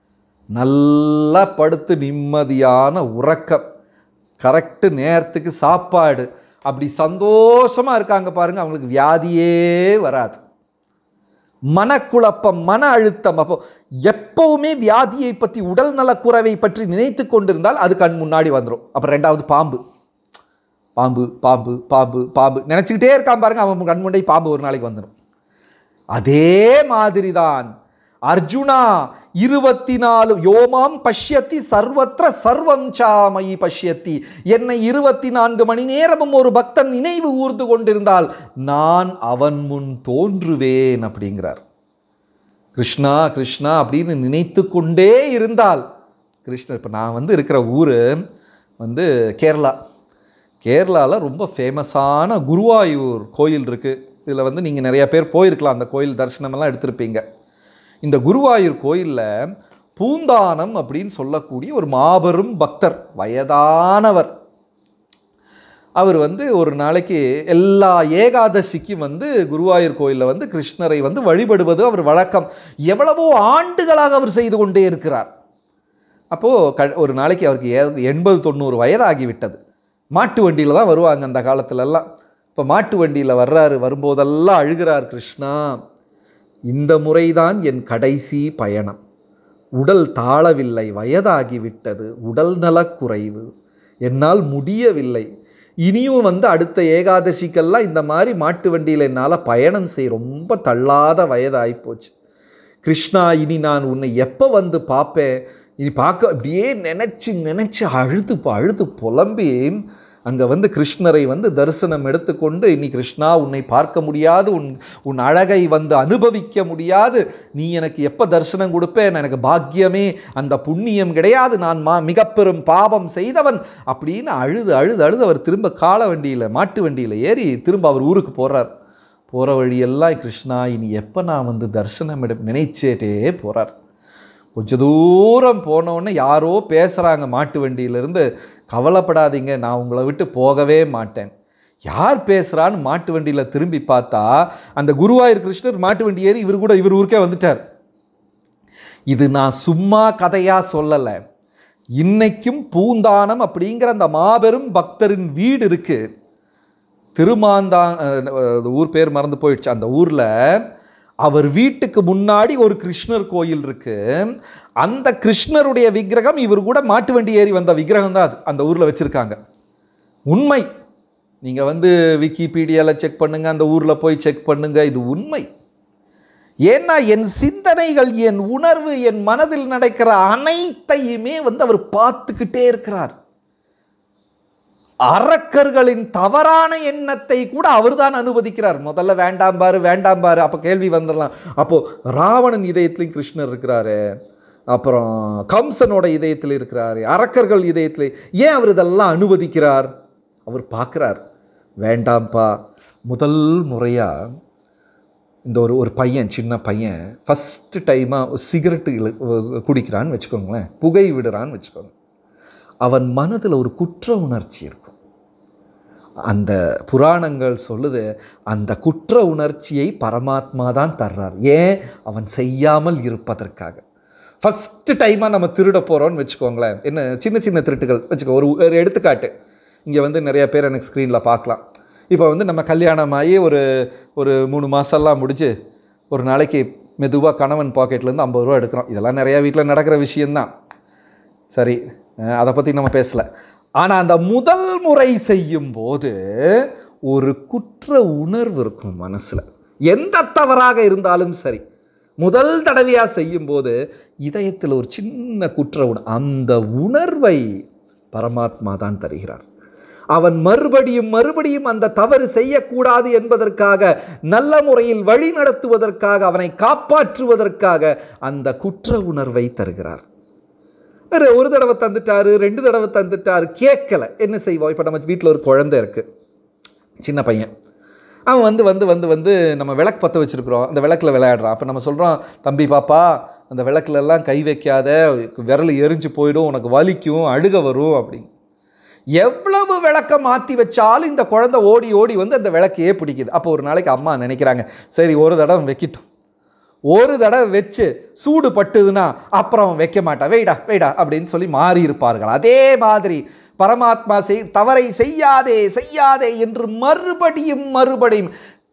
நல்லா படுத்து நிம்மதியான உறக்கம், கரெக்டு நேரத்துக்கு சாப்பாடு, அப்படி சந்தோஷமாக இருக்காங்க பாருங்கள், அவங்களுக்கு வியாதியே வராது. மனக்குழப்பம், மன அழுத்தம், அப்போ எப்பவுமே வியாதியை பற்றி, உடல் நலக்குறைவை பற்றி நினைத்து கொண்டிருந்தால் அது கண் முன்னாடி வந்துடும். அப்புறம் ரெண்டாவது பாம்பு. பாம்பு பாம்பு பாம்பு பாம்பு நினச்சிக்கிட்டே இருக்கான் பாருங்க, அவன் கண்முண்டை பாம்பு ஒரு நாளைக்கு வந்துடும். அதே மாதிரி தான் அர்ஜுனா இருபத்தி நாலு யோமாம் பஷ்யத்தி சர்வத்திர சர்வம் சாமயி பஷ்யத்தி, என்னை இருபத்தி நான்கு மணி நேரமும் ஒரு பக்தன் நினைவு ஊர்ந்து கொண்டிருந்தால் நான் அவன் முன் தோன்றுவேன் அப்படிங்கிறார். கிருஷ்ணா கிருஷ்ணா அப்படின்னு நினைத்து கொண்டே இருந்தால் கிருஷ்ணர். இப்போ நான் வந்து இருக்கிற ஊர் வந்து கேரளா. கேரளாவில் ரொம்ப ஃபேமஸான குருவாயூர் கோயில் இருக்குது. இதில் வந்து நீங்கள் நிறையா பேர் போயிருக்கலாம், அந்த கோயில் தரிசனமெல்லாம் எடுத்திருப்பீங்க. இந்த குருவாயூர் கோயிலில் பூந்தானம் அப்படின்னு சொல்லக்கூடிய ஒரு மாபெரும் பக்தர், வயதானவர். அவர் வந்து ஒரு நாளைக்கு எல்லா ஏகாதசிக்கும் வந்து குருவாயூர் கோயிலில் வந்து கிருஷ்ணரை வந்து வழிபடுவது அவர் வழக்கம். எவ்வளவோ ஆண்டுகளாக அவர் செய்து கொண்டே இருக்கிறார். அப்போது க ஒரு நாளைக்கு அவருக்கு ஏ எண்பது தொண்ணூறு வயதாகிவிட்டது. மாட்டு வண்டியில் தான் வருவாங்க அந்த காலத்துலலாம். இப்போ மாட்டு வண்டியில் வர்றாரு, வரும்போதெல்லாம் அழுகிறார், கிருஷ்ணா இந்த முறைதான் என் கடைசி பயணம், உடல் தாழவில்லை, வயதாகிவிட்டது, உடல் நலக்குறைவு, என்னால் முடியவில்லை, இனியும் வந்து அடுத்த ஏகாதசிக்கெல்லாம் இந்த மாதிரி மாட்டு வண்டியில் என்னால் பயணம் செய்ய ரொம்ப தள்ளாத வயதாகிப்போச்சு. கிருஷ்ணா இனி நான் உன்னை எப்போ வந்து பார்ப்பேன், இனி பார்க்க அப்படியே நினச்சி நினச்சி அழுது அழுது புலம்பி அங்கே வந்து கிருஷ்ணரை வந்து தரிசனம் எடுத்துக்கொண்டு, இனி கிருஷ்ணா உன்னை பார்க்க முடியாது, உன் உன் அழகை வந்து அனுபவிக்க முடியாது, நீ எனக்கு எப்போ தரிசனம் கொடுப்பேன், எனக்கு பாக்கியமே அந்த புண்ணியம் கிடையாது, நான் மா மிக பெரும் பாவம் செய்தவன் அப்படின்னு அழுது அழுது அழுது அவர் திரும்ப கால வண்டியில் மாட்டு வண்டியில் ஏறி திரும்ப அவர் ஊருக்கு போகிறார். போகிற வழியெல்லாம் கிருஷ்ணா இனி எப்போ நான் வந்து தரிசனம் எடு நினைச்சேட்டே போகிறார். கொஞ்சம் தூரம் போனோடனே யாரோ பேசுகிறாங்க மாட்டு வண்டியிலேருந்து, கவலைப்படாதீங்க நான் உங்களை விட்டு போகவே மாட்டேன். யார் பேசுகிறான்னு மாட்டு வண்டியில் திரும்பி பார்த்தா அந்த குருவாயூர் கிருஷ்ணர் மாட்டு வண்டி ஏறி இவர் கூட இவர் ஊருக்கே வந்துட்டார். இது நான் சும்மா கதையாக சொல்லலை. இன்னைக்கும் பூந்தானம் அப்படிங்கிற அந்த மாபெரும் பக்தரின் வீடு இருக்குது. திருமாந்தா ஊர் பேர் மறந்து போயிடுச்சு. அந்த ஊரில் அவர் வீட்டுக்கு முன்னாடி ஒரு கிருஷ்ணர் கோயில் இருக்குது. அந்த கிருஷ்ணருடைய விக்கிரகம் இவர் கூட மாட்டு வண்டி ஏறி வந்த விக்கிரகம் தான் அது அந்த ஊரில் வச்சுருக்காங்க. உண்மை. நீங்கள் வந்து விக்கிபீடியாவில் செக் பண்ணுங்கள், அந்த ஊரில் போய் செக் பண்ணுங்கள், இது உண்மை. ஏன்னா என் சிந்தனைகள், என் உணர்வு, என் மனதில் நடக்கிற அனைத்தையுமே வந்து அவர் பார்த்துக்கிட்டே இருக்கிறார். அரக்கர்களின் தவறான எண்ணத்தை கூட அவர் தான் அனுமதிக்கிறார். முதல்ல வேண்டாம் பாரு வேண்டாம் பாரு. அப்போ கேள்வி வந்துடலாம், அப்போது ராவணன் இதயத்திலையும் கிருஷ்ணர் இருக்கிறாரு, அப்புறம் கம்சனோட இதயத்தில் இருக்கிறாரு, அரக்கர்கள் இதயத்தில் ஏன் அவர் இதெல்லாம் அனுமதிக்கிறார்? அவர் பார்க்குறார், வேண்டாம்ப்பா. முதல் முறையாக இந்த ஒரு ஒரு பையன், சின்ன பையன் ஃபஸ்ட்டு டைமாக சிகரெட்டு குடிக்கிறான்னு வச்சுக்கோங்களேன், புகை விடுறான்னு வச்சுக்கோங்க. அவன் மனதில் ஒரு குற்ற உணர்ச்சி இருக்கும். அந்த புராணங்கள் சொல்லுது, அந்த குற்ற உணர்ச்சியை பரமாத்மா தான் தர்றார். ஏன்? அவன் செய்யாமல் இருப்பதற்காக. ஃபஸ்ட்டு டைமாக நம்ம திருட போகிறோன்னு வச்சுக்கோங்களேன், என்ன சின்ன சின்ன திருட்டுகள் வச்சுக்கோ. ஒரு ஒரு எடுத்துக்காட்டு இங்கே வந்து நிறைய பேர் எனக்கு ஸ்க்ரீனில் பார்க்கலாம். இப்போ வந்து நம்ம கல்யாணமாகி ஒரு ஒரு மூணு மாதம்லாம் முடிச்சு ஒரு நாளைக்கு மெதுவாக கணவன் பாக்கெட்லேருந்து ஐம்பது ரூபா எடுக்கிறோம். இதெல்லாம் நிறையா வீட்டில் நடக்கிற விஷயந்தான். சரி, அதை பற்றி நம்ம பேசலை. ஆனால் அந்த முதல் முறை செய்யும் போது ஒரு குற்ற உணர்வு இருக்கும் மனசில். எந்த தவறாக இருந்தாலும் சரி, முதல் தடவையாக செய்யும்போது இதயத்தில் ஒரு சின்ன குற்ற உணர்வு. அந்த உணர்வை பரமாத்மா தான் தருகிறார். அவன் மறுபடியும் மறுபடியும் அந்த தவறு செய்யக்கூடாது என்பதற்காக, நல்ல முறையில் வழி நடத்துவதற்காக, அவனை காப்பாற்றுவதற்காக அந்த குற்ற உணர்வை தருகிறார். ஒரு தடவை தந்துட்டாரு, ரெண்டு தடவை தந்துட்டாரு, கேட்கலை. என்ன செய்வோம்? இப்போ நம்ம வீட்டில் ஒரு குழந்தை இருக்குது, சின்ன பையன். அவன் வந்து வந்து வந்து வந்து நம்ம விளக்கு பற்ற வச்சுருக்குறோம், அந்த விளக்கில் விளையாடுறான். அப்போ நம்ம சொல்கிறோம், தம்பி பாப்பா அந்த விளக்குலெல்லாம் கை வைக்காத, விரல் எரிஞ்சு போயிடும், உனக்கு வலிக்கும், அழுக வரும் அப்படின்னு. எவ்வளவு விளக்க மாற்றி வச்சாலும் இந்த குழந்தை ஓடி ஓடி வந்து அந்த விளக்கையே பிடிக்குது. அப்போ ஒரு நாளைக்கு அம்மா நினைக்கிறாங்க, சரி ஒரு தடவை வைக்கிட்டோம். ஒரு தடவை வச்சு சூடு பட்டுதுன்னா அப்புறம் வைக்க மாட்டா, வெயிடா வெயிடா அப்படின்னு சொல்லி மாறி இருப்பார்கள். அதே மாதிரி பரமாத்மா செய் தவறை செய்யாதே செய்யாதே என்று மறுபடியும் மறுபடியும்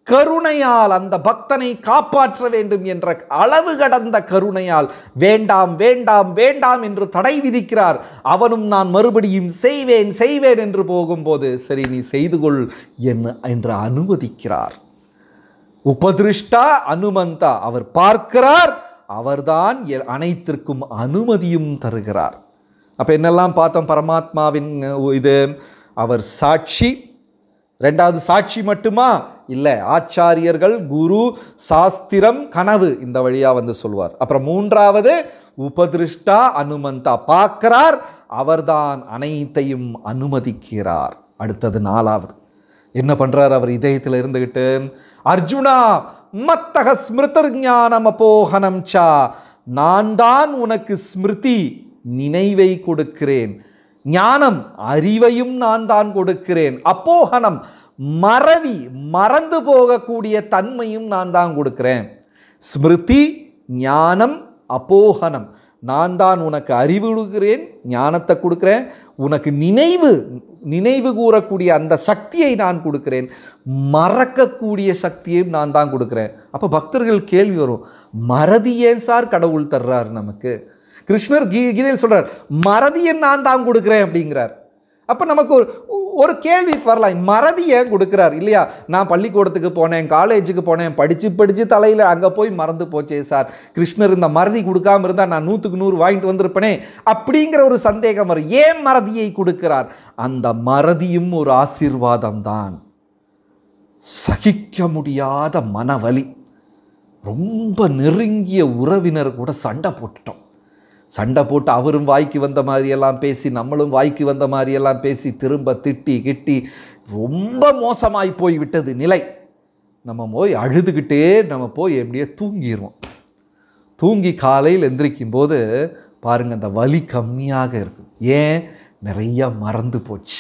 கருணையால் அந்த பக்தனை காப்பாற்ற வேண்டும் என்ற அளவு கடந்த கருணையால் வேண்டாம் வேண்டாம் வேண்டாம் என்று தடை விதிக்கிறார். அவனும் நான் மறுபடியும் செய்வேன் செய்வேன் என்று போகும்போது சரி நீ செய்து கொள் என்று அனுமதிக்கிறார். உபதிருஷ்டா அனுமந்தா, அவர் பார்க்கிறார், அவர்தான் அனைத்திற்கும் அனுமதியும் தருகிறார். அப்போ என்னெல்லாம் பார்த்தோம்? பரமாத்மாவின் இது அவர் சாட்சி. ரெண்டாவது சாட்சி மட்டுமா? இல்லை, ஆச்சாரியர்கள், குரு, சாஸ்திரம், கனவு இந்த வழியாக வந்து சொல்வார். அப்புறம் மூன்றாவது உபதிருஷ்டா அனுமந்தா, பார்க்கிறார், அவர்தான் அனைத்தையும் அனுமதிக்கிறார். அடுத்தது நாலாவது என்ன பண்ணுறார்? அவர் இதயத்தில் இருந்துக்கிட்டு, அர்ஜுனா மத்தக ஸ்மிருதர் ஞானம் அப்போஹனம் சா, நான் தான் உனக்கு ஸ்மிருதி நினைவை கொடுக்கிறேன், ஞானம் அறிவையும் நான் தான் கொடுக்கிறேன், அப்போஹனம் மறவி மறந்து போகக்கூடிய தன்மையும் நான் தான் கொடுக்கிறேன். ஸ்மிருதி ஞானம் அப்போஹனம், நான் தான் உனக்கு அறிவு கொடுக்கிறேன், ஞானத்தை கொடுக்கிறேன், உனக்கு நினைவு நினைவு கூறக்கூடிய அந்த சக்தியை நான் கொடுக்கிறேன், மறக்கக்கூடிய சக்தியையும் நான் தான் கொடுக்கிறேன். அப்போ பக்தர்கள் கேள்வி வரும், மறதி ஏன் சார் கடவுள் தர்றார் நமக்கு? கிருஷ்ணர் கீ கீதையில் சொல்கிறார், மறதியை நான் தான் கொடுக்குறேன் அப்படிங்கிறார். அப்போ நமக்கு ஒரு ஒரு கேள்வி வரலாம், மறதி ஏன் கொடுக்குறார்? இல்லையா, நான் பள்ளிக்கூடத்துக்கு போனேன், காலேஜுக்கு போனேன், படித்து படித்து தலையில் அங்கே போய் மறந்து போச்சே சார், கிருஷ்ணர் இந்த மறதி கொடுக்காமல் இருந்தால் நான் நூற்றுக்கு நூறு வாங்கிட்டு வந்திருப்பேனே அப்படிங்கிற ஒரு சந்தேகம் வரும். ஏன் மறதியை கொடுக்கிறார்? அந்த மறதியும் ஒரு ஆசீர்வாதம் தான். சகிக்க முடியாத மனவலி, ரொம்ப நெருங்கிய உறவினர் கூட சண்டை போட்டுட்டோம், சண்டை போட்டு அவரும் வாய்க்கு வந்த மாதிரியெல்லாம் பேசி நம்மளும் வாய்க்கு வந்த மாதிரியெல்லாம் பேசி திரும்ப திட்டி கிட்டி ரொம்ப மோசமாய் போய் விட்டது நிலை. நம்ம போய் அழுதுகிட்டே நம்ம போய் எப்படியே தூங்கிடுவோம். தூங்கி காலையில் எந்திரிக்கும் போது பாருங்கள் அந்த வலி கம்மியாக இருக்கும். ஏன்? நிறைய மறந்து போச்சு.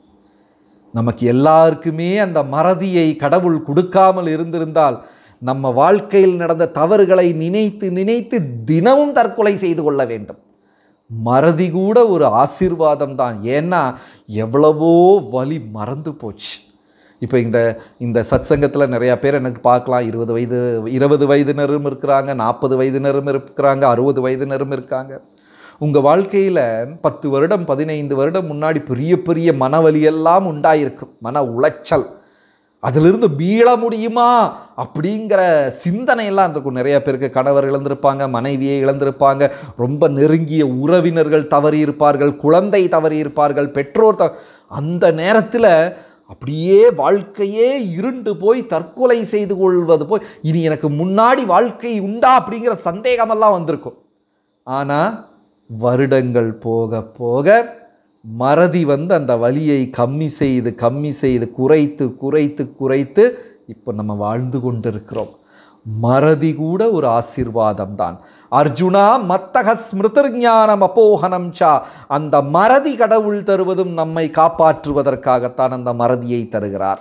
நமக்கு எல்லாருக்குமே அந்த மறதியை கடவுள் கொடுக்காமல் இருந்திருந்தால் நம்ம வாழ்க்கையில் நடந்த தவறுகளை நினைத்து நினைத்து தினமும் தற்கொலை செய்து கொள்ள வேண்டும். மறதி கூட ஒரு ஆசீர்வாதம் தான். ஏன்னா எவ்வளவோ வலி மறந்து போச்சு. இப்போ இந்த இந்த சத்சங்கத்தில் நிறையா பேர் எனக்கு பார்க்கலாம், இருபது வயது இருபது வயதினரும் இருக்கிறாங்க, நாற்பது வயதினரும் இருக்கிறாங்க, அறுபது வயதினரும் இருக்காங்க. உங்கள் வாழ்க்கையில் பத்து வருடம் பதினைந்து வருடம் முன்னாடி பெரிய பெரிய மனவலியெல்லாம் உண்டாயிருக்கும், மன உளைச்சல். அதிலிருந்து மீள முடியுமா அப்படிங்கிற சிந்தனையெல்லாம் இருக்கும். நிறைய பேருக்கு கணவர் இழந்திருப்பாங்க, மனைவியை இழந்திருப்பாங்க, ரொம்ப நெருங்கிய உறவினர்கள் தவறி இருப்பார்கள், குழந்தை தவறி இருப்பார்கள், பெற்றோர் த அந்த நேரத்தில் அப்படியே வாழ்க்கையே இருண்டு போய் தற்கொலை செய்து கொள்வது போய் இனி எனக்கு முன்னாடி வாழ்க்கை உண்டா அப்படிங்கிற சந்தேகமெல்லாம் வந்திருக்கும். ஆனால் வருடங்கள் போக போக மறதி வந்து அந்த வலியை கம்மி செய்து கம்மி செய்து குறைத்து குறைத்து குறைத்து இப்போ நம்ம வாழ்ந்து கொண்டிருக்கிறோம். மறதி கூட ஒரு ஆசீர்வாதம் தான். அர்ஜுனா மத்தக ஸ்மிருதர் ஞானம் அப்போஹனம் சா, அந்த மறதி கடவுள் தருவதும் நம்மை காப்பாற்றுவதற்காகத்தான் அந்த மறதியை தருகிறார்.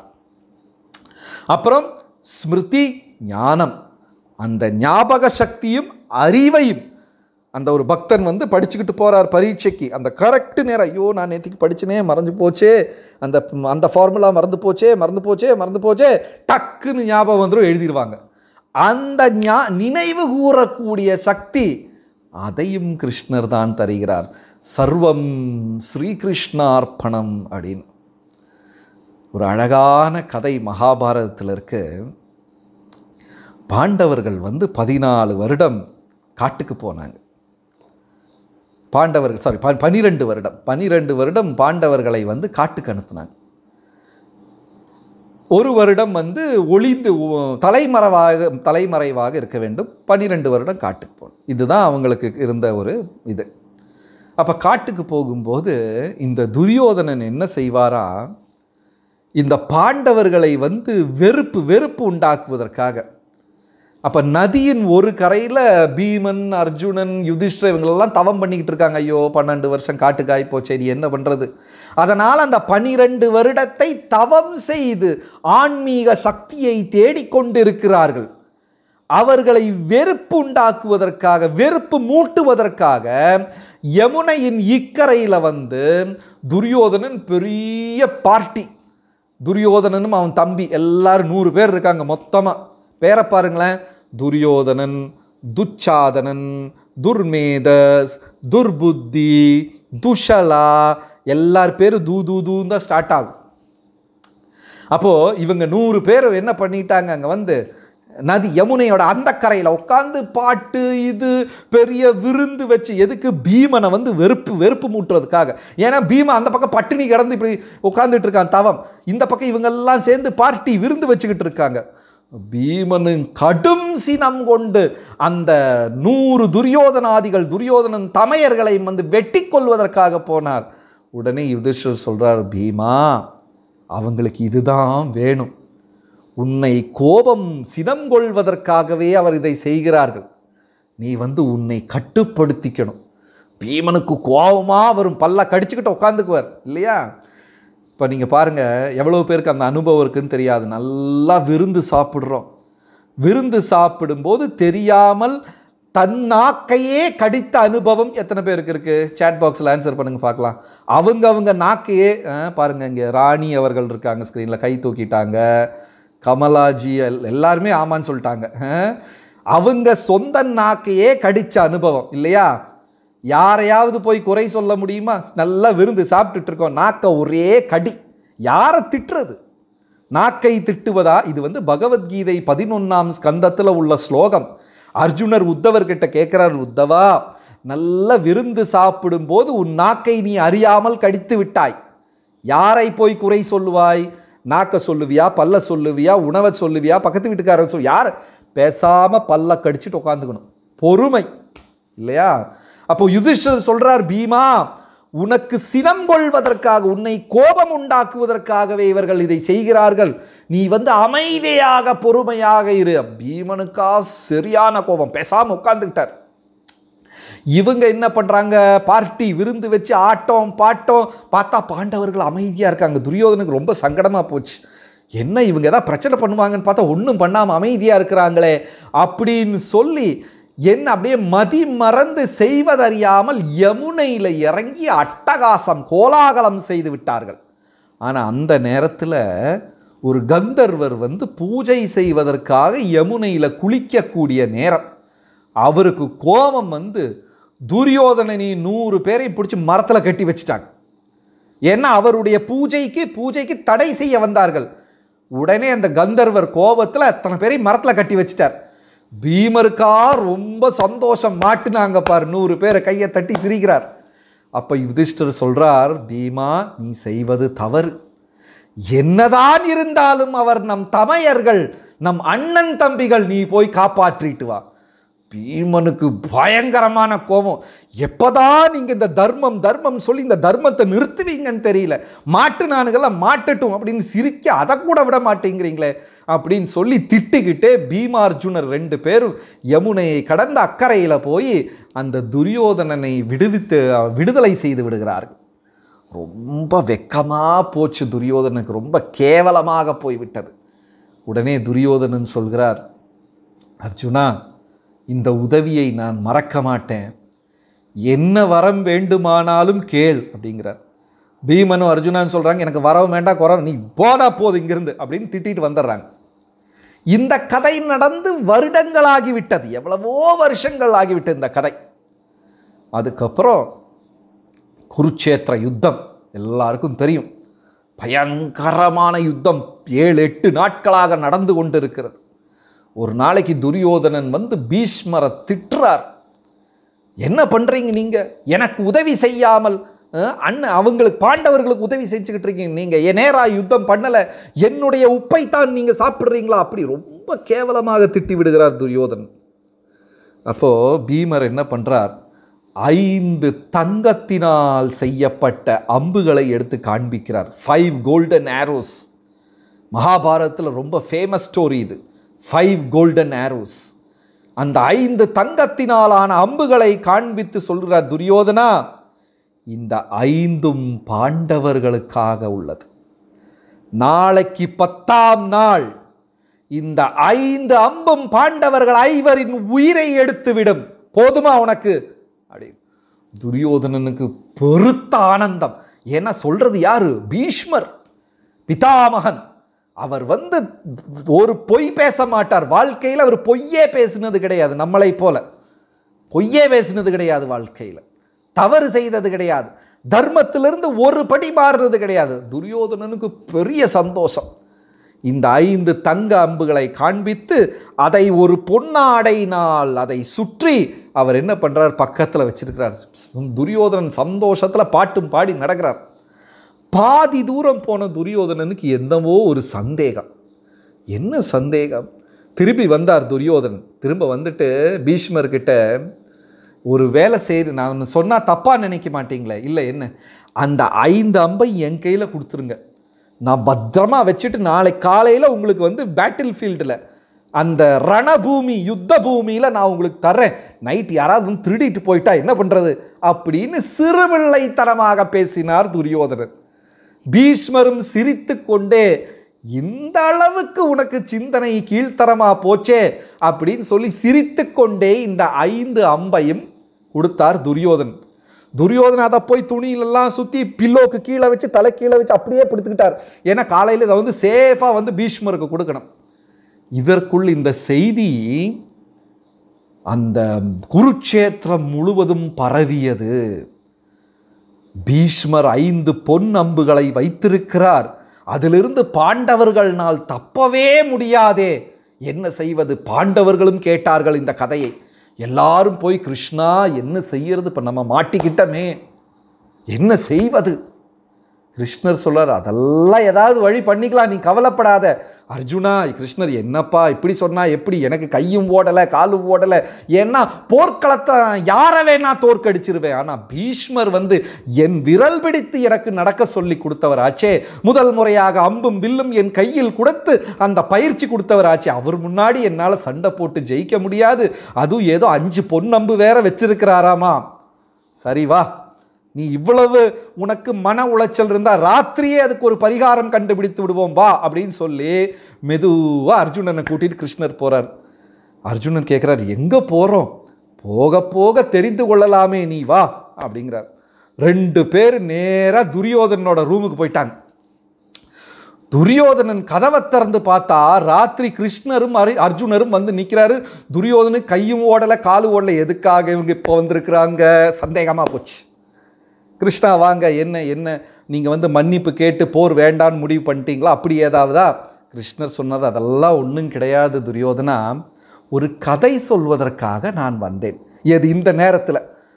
அப்புறம் ஸ்மிருதி ஞானம், அந்த ஞாபக சக்தியும் அறிவையும். அந்த ஒரு பக்தன் வந்து படிச்சுக்கிட்டு போகிறார் பரீட்சைக்கு, அந்த கரெக்டு நேரம், ஐயோ நான் நேற்றுக்கு படிச்சுனே மறந்து போச்சே, அந்த அந்த ஃபார்முலா மறந்து போச்சே மறந்து போச்சே மறந்து போச்சே டக்குன்னு ஞாபகம் வந்துடும், எழுதிடுவாங்க. அந்த ஞா நினைவு கூறக்கூடிய சக்தி அதையும் கிருஷ்ணர் தான் தருகிறார். சர்வம் ஸ்ரீகிருஷ்ணார்ப்பணம் அப்படின்னு ஒரு அழகான கதை மகாபாரதத்தில் இருக்கு. பாண்டவர்கள் வந்து பதினாலு வருடம் காட்டுக்கு போனாங்க. பாண்டவர்கள் சாரி பனிரெண்டு வருடம் பனிரெண்டு வருடம் பாண்டவர்களை வந்து காட்டுக்கு அனுப்புனாங்க. ஒரு வருடம் வந்து ஒளிந்து தலைமறைவாக தலைமறைவாக இருக்க வேண்டும், பன்னிரெண்டு வருடம் காட்டுக்கு போகணும். இதுதான் அவங்களுக்கு இருந்த ஒரு இது. அப்போ காட்டுக்கு போகும்போது இந்த துரியோதனன் என்ன செய்வாரா, இந்த பாண்டவர்களை வந்து வெறுப்பு வெறுப்பு உண்டாக்குவதற்காக, அப்போ நதியின் ஒரு கரையில் பீமன், அர்ஜுனன், யுதிஷ்டர் இவங்களெல்லாம் தவம் பண்ணிக்கிட்டு இருக்காங்க. ஐயோ பன்னெண்டு வருஷம் காட்டுக்காய் போச்சே, நீ என்ன பண்ணுறது? அதனால் அந்த பனிரெண்டு வருடத்தை தவம் செய்து ஆன்மீக சக்தியை தேடிக்கொண்டிருக்கிறார்கள். அவர்களை வெறுப்பு உண்டாக்குவதற்காக, வெறுப்பு மூட்டுவதற்காக யமுனையின் இக்கரையில் வந்து துரியோதனன் பெரிய பார்ட்டி, துரியோதனனும் அவன் தம்பி எல்லாரும் நூறு பேர் இருக்காங்க மொத்தமாக. பேரை பாருங்களேன், துரியோதனன், துச்சாதனன், துர்மேதஸ், துர்புத்தி, துஷலா, எல்லார் பேரும் தூ தூ தூன்னு தான் ஸ்டார்ட் ஆகும். அப்போது இவங்க நூறு பேர் என்ன பண்ணிட்டாங்க, அங்கே வந்து நதி யமுனையோட அந்த கரையில் உட்காந்து பாட்டு இது பெரிய விருந்து வச்சு, எதுக்கு பீமனை வந்து வெறுப்பு வெறுப்பு மூட்டுறதுக்காக. ஏன்னா பீமன் அந்த பக்கம் பட்டினி கிடந்து இப்படி உட்காந்துட்டு இருக்கான் தவம், இந்த பக்கம் இவங்கெல்லாம் சேர்ந்து பார்ட்டி விருந்து வச்சுக்கிட்டு இருக்காங்க. பீமனின் கடும் சினம் கொண்டு அந்த நூறு துரியோதனாதிகள் துரியோதனன் தமையர்களை வந்து வெட்டி கொள்வதற்காக போனார். உடனே யுதிஷ்டர் சொல்றார், பீமா அவங்களுக்கு இதுதான் வேணும், உன்னை கோபம் சினம் கொள்வதற்காகவே அவர் இதை செய்கிறார்கள், நீ வந்து உன்னை கட்டுப்படுத்திக்கணும். பீமனுக்கு கோபமாக வரும், பல்ல கடிச்சுக்கிட்டு உட்காந்துக்குவார் இல்லையா. இப்போ நீங்கள் பாருங்கள் எவ்வளோ பேருக்கு அந்த அனுபவம் இருக்குதுன்னு தெரியாது. நல்லா விருந்து சாப்பிட்றோம், விருந்து சாப்பிடும்போது தெரியாமல் தன் நாக்கையே கடித்த அனுபவம் எத்தனை பேருக்கு இருக்குது? சேட் பாக்ஸில் ஆன்சர் பண்ணுங்கள் பார்க்கலாம். அவங்க அவங்க நாக்கையே பாருங்கள், இங்கே ராணி அவர்கள் இருக்காங்க ஸ்க்ரீனில், கை தூக்கிட்டாங்க. கமலாஜி எல்லாருமே ஆமான்னு சொல்லிட்டாங்க. அவங்க சொந்த நாக்கையே கடித்த அனுபவம் இல்லையா. யாரையாவது போய் குறை சொல்ல முடியுமா? நல்லா விருந்து சாப்பிட்டுட்டு இருக்கோம், நாக்கை ஒரே கடி, யாரை திட்டுறது? நாக்கை திட்டுவதா? இது வந்து பகவத்கீதை பதினொன்றாம் ஸ்கந்தத்தில் உள்ள ஸ்லோகம். அர்ஜுனர் உத்தவர்கிட்ட கேட்குறார், உத்தவா நல்ல விருந்து சாப்பிடும்போது உன் நாக்கை நீ அறியாமல் கடித்து விட்டாய், யாரை போய் குறை சொல்லுவாய்? நாக்கை சொல்லுவியா, பல்ல சொல்லுவியா, உணவை சொல்லுவியா, பக்கத்து வீட்டுக்காரன் சொல்லு, யார்? பேசாமல் பல்ல கடிச்சிட்டு உட்காந்துக்கணும், பொறுமை இல்லையா. அப்போ யுதிஷ்டர் சொல்றார், பீமா உனக்கு சினம் கொள்வதற்காக, உன்னை கோபம் உண்டாக்குவதற்காகவே இவர்கள் இதை செய்கிறார்கள், நீ வந்து அமைதியாக பொறுமையாக இரு. பீமனுக்கா சரியான கோபம், பேசாம உட்கார்ந்துக்கிட்டார். இவங்க என்ன பண்றாங்க, பார்ட்டி விருந்து வச்சு ஆட்டம் பாட்டம், பார்த்தா பாண்டவர்கள் அமைதியா இருக்காங்க. துரியோதனுக்கு ரொம்ப சங்கடமா போச்சு, என்ன இவங்க ஏதாவது பிரச்சனை பண்ணுவாங்கன்னு பார்த்தா ஒன்றும் பண்ணாமல் அமைதியாக இருக்கிறாங்களே அப்படின்னு சொல்லி என்ன அப்படியே மதி மறந்து செய்வதறியாமல் யமுனையில் இறங்கி அட்டகாசம் கோலாகலம் செய்து விட்டார்கள். ஆனால் அந்த நேரத்தில் ஒரு கந்தர்வர் வந்து பூஜை செய்வதற்காக யமுனையில் குளிக்கக்கூடிய நேரம், அவருக்கு கோபம் வந்து துரியோதனனை நூறு பேரை பிடிச்சி மரத்தில் கட்டி வச்சிட்டாங்க. ஏன்னா அவருடைய பூஜைக்கு பூஜைக்கு தடை செய்ய வந்தார்கள். உடனே அந்த கந்தர்வர் கோபத்தில் அத்தனை பேரை மரத்தில் கட்டி வச்சிட்டார். பீமருக்கா ரொம்ப சந்தோஷம், மாட்டுனாங்க பார், நூறு பேரை கையை தட்டி சிரிக்கிறார். அப்போ யுதிஷ்டர் சொல்றார், பீமா நீ செய்வது தவறு, என்னதான் இருந்தாலும் அவர் நம் தமையர்கள், நம் அண்ணன் தம்பிகள், நீ போய் காப்பாற்றிட்டு வா. பீமனுக்கு பயங்கரமான கோபம், எப்பதான் நீங்க இந்த தர்மம் தர்மம் சொல்லி இந்த தர்மத்தை நிறுத்துவீங்கன்னு தெரியல, மாட்டு நானுகள்லாம் மாட்டட்டும் அப்படின்னு சிரிக்க அதை கூட விட மாட்டேங்கிறீங்களே அப்படின்னு சொல்லி திட்டுக்கிட்டே பீமார்ஜுனர் ரெண்டு பேரும் யமுனையை கடந்த அக்கறையில் போய் அந்த துரியோதனனை விடுவித்து விடுதலை செய்து விடுகிறார்கள். ரொம்ப வெக்கமாக போச்சு துரியோதனனுக்கு, ரொம்ப கேவலமாக போய்விட்டது. உடனே துரியோதனன் சொல்கிறார், அர்ஜுனா இந்த உதவியை நான் மறக்க மாட்டேன், என்ன வரம் வேண்டுமானாலும் கேள் அப்படிங்கிறார். பீமனும் அர்ஜுனான்னு சொல்கிறாங்க, எனக்கு வரவும் வேண்டாம் குறவு, நீ போனா போது இங்கிருந்து அப்படின்னு திட்டிட்டு வந்துடுறாங்க. இந்த கதை நடந்து வருடங்களாகிவிட்டது, எவ்வளவோ வருஷங்கள் ஆகிவிட்டது இந்த கதை. அதுக்கப்புறம் குருட்சேத்திர யுத்தம் எல்லாருக்கும் தெரியும், பயங்கரமான யுத்தம் ஏழு எட்டு நாட்களாக நடந்து கொண்டு இருக்கிறது. ஒரு நாளைக்கு துரியோதனன் வந்து பீஷ்மரை திட்டுறார், என்ன பண்ணுறீங்க நீங்கள், எனக்கு உதவி செய்யாமல் அண்ணன் அவங்களுக்கு பாண்டவர்களுக்கு உதவி செஞ்சுக்கிட்டு இருக்கீங்க, நீங்கள் என் நேராக யுத்தம் பண்ணலை, என்னுடைய உப்பை தான் நீங்கள் சாப்பிட்றீங்களா, அப்படி ரொம்ப கேவலமாக திட்டி விடுகிறார் துரியோதனன். அப்போது பீமர் என்ன பண்ணுறார், ஐந்து தங்கத்தினால் செய்யப்பட்ட அம்புகளை எடுத்து காண்பிக்கிறார். ஃபைவ் கோல்டன் ஆரோஸ், மகாபாரதத்தில் ரொம்ப ஃபேமஸ் ஸ்டோரி இது. ஃபைவ் கோல்டன் ஆரோஸ், அந்த ஐந்து தங்கத்தினாலான அம்புகளை காண்பித்து சொல்கிறார், துரியோதனா இந்த ஐந்தும் பாண்டவர்களுக்காக உள்ளது, நாளைக்கு பத்தாம் நாள் இந்த ஐந்து அம்பும் பாண்டவர்கள் ஐவரின் உயிரை எடுத்துவிடும், போதுமா உனக்கு அப்படி. துரியோதனனுக்கு பெருத்த ஆனந்தம், ஏன்னா சொல்றது யாரு, பீஷ்மர். பிதாமகன். அவர் வந்து ஒரு பொய் பேச மாட்டார். வாழ்க்கையில் அவர் பொய்யே பேசினது கிடையாது. நம்மளை போல பொய்யே பேசினது கிடையாது. வாழ்க்கையில் தவறு செய்தது கிடையாது. தர்மத்திலிருந்து ஒரு படி மாறுறது கிடையாது. துரியோதனனுக்கு பெரிய சந்தோஷம். இந்த ஐந்து தங்க அம்புகளை காண்பித்து அதை ஒரு பொன்னாடையினால் அதை சுற்றி அவர் என்ன பண்ணுறார், பக்கத்தில் வச்சிருக்கிறார். துரியோதனன் சந்தோஷத்தில் பாட்டும் பாடி நடக்கிறார். பாதி தூரம் போன துரியோதனனுக்கு என்னவோ ஒரு சந்தேகம். என்ன சந்தேகம்? திரும்பி வந்தார் துரியோதனன். திரும்ப வந்துட்டு பீஷ்மர்கிட்ட, ஒரு வேலை செய்து நான் சொன்னால் தப்பாக நினைக்க மாட்டீங்களே? இல்லை, என்ன? அந்த ஐந்து அம்பை என் கையில் கொடுத்துருங்க. நான் பத்திரமா வச்சுட்டு நாளை காலையில் உங்களுக்கு வந்து பேட்டில் ஃபீல்டில், அந்த ரணபூமி யுத்த பூமியில் நான் உங்களுக்கு தர்றேன். நைட் யாராவது வந்து திருடிட்டு போயிட்டா என்ன பண்ணுறது அப்படின்னு சிறுபிள்ளைத்தனமாக பேசினார் துரியோதனன். பீஷ்மரும் சிரித்து கொண்டே, இந்த அளவுக்கு உனக்கு சிந்தனை கீழ்த்தரமா போச்சே அப்படின்னு சொல்லி சிரித்து கொண்டே இந்த ஐந்து அம்பையும் கொடுத்தார் துரியோதனன். துரியோதனன் அதை போய் துணியிலெல்லாம் சுற்றி பில்லோக்கு கீழே வச்சு தலை கீழே வச்சு அப்படியே பிடித்துக்கிட்டார். ஏன்னா காலையில் இதை வந்து சேஃபாக வந்து பீஷ்மருக்கு கொடுக்கணும். இதற்குள் இந்த செய்தி அந்த குருட்சேத்திரம் முழுவதும் பரவியது. பீஷ்மர் ஐந்து பொன் அம்புகளை வைத்திருக்கிறார். அதிலிருந்து பாண்டவர்களால் தப்பவே முடியாதே, என்ன செய்வது? பாண்டவர்களும் கேட்டார்கள் இந்த கதையை. எல்லாரும் போய், கிருஷ்ணா என்ன செய்யறது, இப்போ நம்ம மாட்டிக்கிட்டமே, என்ன செய்வது? கிருஷ்ணர் சொல்றார், அதெல்லாம் ஏதாவது வழி பண்ணிக்கலாம், நீ கவலைப்படாத. அர்ஜுனா, கிருஷ்ணர் என்னப்பா இப்படி சொன்னா எப்படி? எனக்கு கையும் ஓடலை காலும் ஓடலை. ஏன்னா போர்க்களத்தை யாரை வேணா தோற்கடிச்சிருவேன். ஆனால் பீஷ்மர் வந்து என் விரல் பிடித்து எனக்கு நடக்க சொல்லி கொடுத்தவர் ஆச்சே. முதல் முறையாக அம்பும் வில்லும் என் கையில் கொடுத்து அந்த பயிற்சி கொடுத்தவர் ஆச்சே. அவர் முன்னாடி என்னால் சண்டை போட்டு ஜெயிக்க முடியாது. அதுவும் ஏதோ அஞ்சு பொன்னம்பு வேற வச்சிருக்கிறாராமா. சரி வா, நீ இவ்வளவு உனக்கு மன உளைச்சல் இருந்தால் ராத்திரியே அதுக்கு ஒரு பரிகாரம் கண்டுபிடித்து விடுவோம் வா அப்படின்னு சொல்லி மெதுவாக அர்ஜுனனை கூட்டிட்டு கிருஷ்ணர் போகிறார். அர்ஜுனன் கேட்குறார், எங்கே போகிறோம்? போக போக தெரிந்து கொள்ளலாமே, நீ வா அப்படிங்கிறார். ரெண்டு பேர் நேராக துரியோதனனோட ரூமுக்கு போயிட்டாங்க. துரியோதனன் கதவை திறந்து பார்த்தா ராத்திரி கிருஷ்ணரும் அர்ஜுனரும் வந்து நிற்கிறாரு. துரியோதனு கையும் ஓடலை காலு ஓடலை. எதுக்காக இவங்க இப்போ வந்திருக்கிறாங்க? சந்தேகமாக போச்சு. கிருஷ்ணா வாங்க, என்ன என்ன நீங்கள் வந்து மன்னிப்பு கேட்டு போர் வேண்டான்னு முடிவு பண்ணிட்டீங்களா? அப்படி ஏதாவதா? கிருஷ்ணர் சொன்னார், அதெல்லாம் ஒன்றும் கிடையாது துரியோதனா, ஒரு கதை சொல்வதற்காக நான் வந்தேன். எது இந்த நேரத்தில்?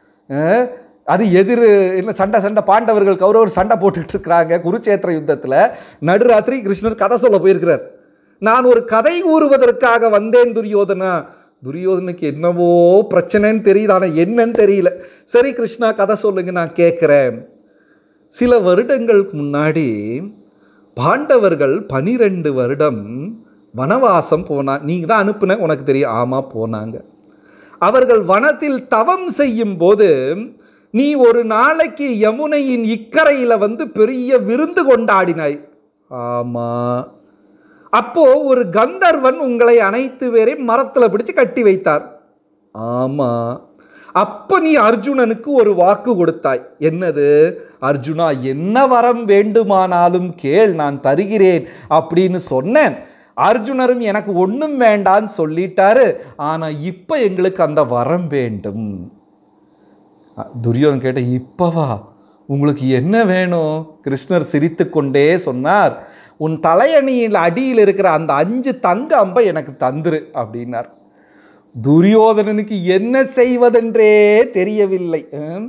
அது எதிர் என்ன சண்டை சண்டை பாண்டவர்கள் கௌரவர் சண்டை போட்டுக்கிட்டு இருக்கிறாங்க குருச்சேத்திர யுத்தத்தில். நடுராத்திரி கிருஷ்ணர் கதை சொல்ல போயிருக்கிறார். நான் ஒரு கதை கூறுவதற்காக வந்தேன் துரியோதனா. துரியோதனுக்கு என்னவோ பிரச்சனைன்னு தெரியுது, ஆனால் என்னன்னு தெரியல. சரி கிருஷ்ணா, கதை சொல்லுங்க, நான் கேட்குறேன். சில வருடங்களுக்கு முன்னாடி பாண்டவர்கள் பனிரெண்டு வருடம் வனவாசம் போனாங்க. நீங்கள் தான் அனுப்புன, உனக்கு தெரியும். ஆமாம், போனாங்க. அவர்கள் வனத்தில் தவம் செய்யும் போது நீ ஒரு நாளைக்கு யமுனையின் இக்கரையில் வந்து பெரிய விருந்து கொண்டாடினாய். ஆமாம். அப்போ ஒரு கந்தர்வன் உங்களை அனைத்து பேரையும் மரத்தில் பிடிச்சு கட்டி வைத்தார். ஆமா. அப்போ நீ அர்ஜுனனுக்கு ஒரு வாக்கு கொடுத்தாய். என்னது? அர்ஜுனா, என்ன வரம் வேண்டுமானாலும் கேள், நான் தருகிறேன் அப்படின்னு சொன்னேன். அர்ஜுனரும் எனக்கு ஒன்றும் வேண்டான்னு சொல்லிட்டாரு. ஆனால் இப்போ எங்களுக்கு அந்த வரம் வேண்டும். துரியோதனன் கேட்ட, இப்பவா? உங்களுக்கு என்ன வேணும்? கிருஷ்ணர் சிரித்து கொண்டே சொன்னார், உன் தலையணியில் அடியில் இருக்கிற அந்த அஞ்சு தங்க அம்பை எனக்கு தந்துரு அப்படின்னார். துரியோதனனுக்கு என்ன செய்வதென்றே தெரியவில்லை.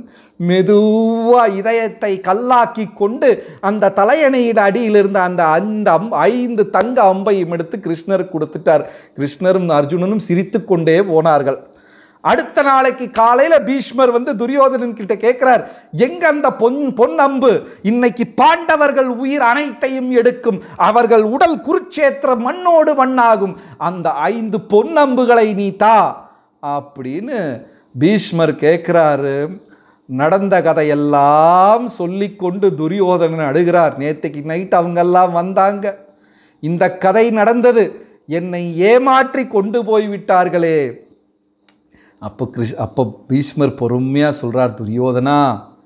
மெதுவா இதயத்தை கல்லாக்கி கொண்டு அந்த தலையணையின் அடியில் இருந்த அந்த அந்த ஐந்து தங்க அம்பையும் எடுத்து கிருஷ்ணருக்கு கொடுத்துட்டார். கிருஷ்ணரும் அர்ஜுனனும் சிரித்து கொண்டே போனார்கள். அடுத்த நாளைக்கு காலையில் பீஷ்மர் வந்து துரியோதனன் கிட்ட கேட்கிறார், எங்க அந்த பொன் பொன் அம்பு? இன்னைக்கு பாண்டவர்கள் உயிர் அனைத்தையும் எடுக்கும், அவர்கள் உடல் குருட்சேத்திர மண்ணோடு மண்ணாகும், அந்த ஐந்து பொன்னம்புகளை நீ தா அப்படின்னு பீஷ்மர் கேட்கிறாரு. நடந்த கதையெல்லாம் சொல்லிக்கொண்டு துரியோதனன் அழுகிறார். நேற்றுக்கு நைட் அவங்கெல்லாம் வந்தாங்க, இந்த கதை நடந்தது, என்னை ஏமாற்றி கொண்டு போய்விட்டார்களே. அப்போ கிருஷ் அப்போ பீஷ்மர் பொறுமையாக சொல்கிறார், துரியோதனா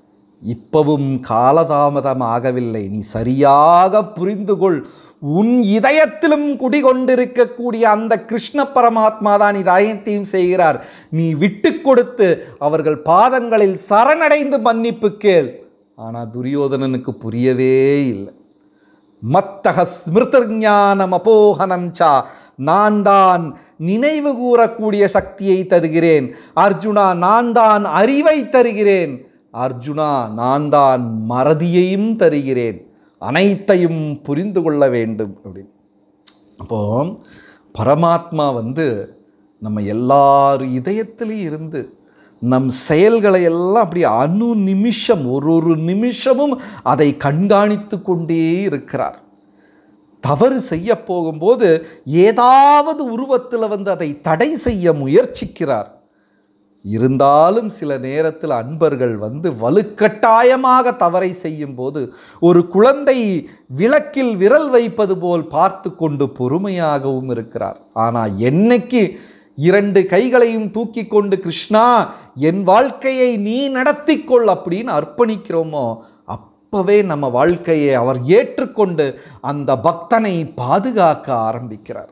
இப்பவும் காலதாமதம் ஆகவில்லை, நீ சரியாக புரிந்து கொள். உன் இதயத்திலும் குடிகொண்டிருக்கக்கூடிய அந்த கிருஷ்ண பரமாத்மா தான் இதயத்தையும் செய்கிறார். நீ விட்டு கொடுத்து அவர்கள் பாதங்களில் சரணடைந்து மன்னிப்பு கேள். ஆனால் துரியோதனனுக்கு புரியவே இல்லை. மத்தக ஸ்மிருதிஞானம் அபோகனம் சா, நான் தான் நினைவு கூறக்கூடிய சக்தியை தருகிறேன். அர்ஜுனா, நான் தான் அறிவை தருகிறேன். அர்ஜுனா, நான் தான் மறதியையும் தருகிறேன். அனைத்தையும் புரிந்து கொள்ள வேண்டும் அப்படின்னு. அப்போது பரமாத்மா வந்து நம்ம எல்லார் இதயத்திலையும் இருந்து நம் செயல்களை எல்லாம் அப்படி அணு நிமிஷம் ஒரு ஒரு நிமிஷமும் அதை கண்காணித்து கொண்டே இருக்கிறார். தவறு செய்ய போகும்போது ஏதாவது உருவத்தில் வந்து அதை தடை செய்ய முயற்சிக்கிறார். இருந்தாலும் சில நேரத்தில் அன்பர்கள் வந்து வலுக்கட்டாயமாக தவறை செய்யும் போது ஒரு குழந்தை விளக்கில் விரல் வைப்பது போல் பார்த்து கொண்டு பொறுமையாகவும் இருக்கிறார். ஆனால் என்னைக்கு இரண்டு கைகளையும் தூக்கி கொண்டு கிருஷ்ணா என் வாழ்க்கையை நீ நடத்திக்கொள் அப்படின்னு அர்ப்பணிக்கிறோமோ, அப்பவே நம்ம வாழ்க்கையை அவர் ஏற்றுக்கொண்டு அந்த பக்தனை பாதுகாக்க ஆரம்பிக்கிறார்.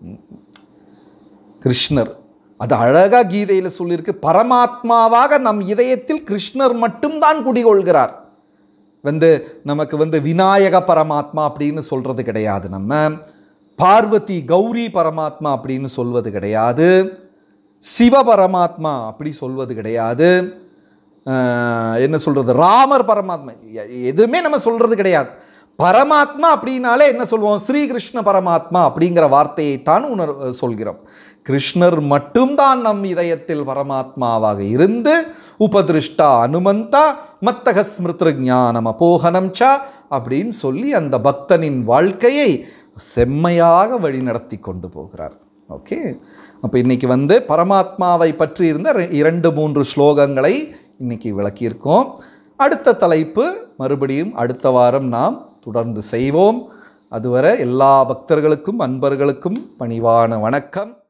கிருஷ்ணர் அது அழகாக கீதையில் சொல்லியிருக்கு. பரமாத்மாவாக நம் இதயத்தில் கிருஷ்ணர் மட்டும்தான் குடிகொள்கிறார். வந்து நமக்கு வந்து விநாயக பரமாத்மா அப்படின்னு சொல்கிறது கிடையாது. நம்ம பார்வதி கௌரி பரமாத்மா அப்படின்னு சொல்வது கிடையாது. சிவ பரமாத்மா அப்படி சொல்வது கிடையாது. என்ன சொல்கிறது, ராமர் பரமாத்மா எதுவுமே நம்ம சொல்கிறது கிடையாது. பரமாத்மா அப்படின்னாலே என்ன சொல்வோம், ஸ்ரீகிருஷ்ண பரமாத்மா அப்படிங்கிற வார்த்தையை தான் உணர் சொல்கிறோம். கிருஷ்ணர் மட்டும்தான் நம் இதயத்தில் பரமாத்மாவாக இருந்து உபதிருஷ்டா அனுமந்தா மத்தக ஸ்மிருதி ஞானம் அபோகனம் சா அப்படின்னு சொல்லி அந்த பக்தனின் வாழ்க்கையை செம்மையாக வழி நடத்தி கொண்டு போகிறார். ஓகே, அப்போ இன்றைக்கி வந்து பரமாத்மாவை பற்றி இருந்த இரண்டு மூன்று ஸ்லோகங்களை இன்றைக்கி விளக்கியிருக்கோம். அடுத்த தலைப்பு மறுபடியும் அடுத்த வாரம் நாம் தொடர்ந்து செய்வோம். அதுவரை எல்லா பக்தர்களுக்கும் அன்பர்களுக்கும் பணிவான வணக்கம்.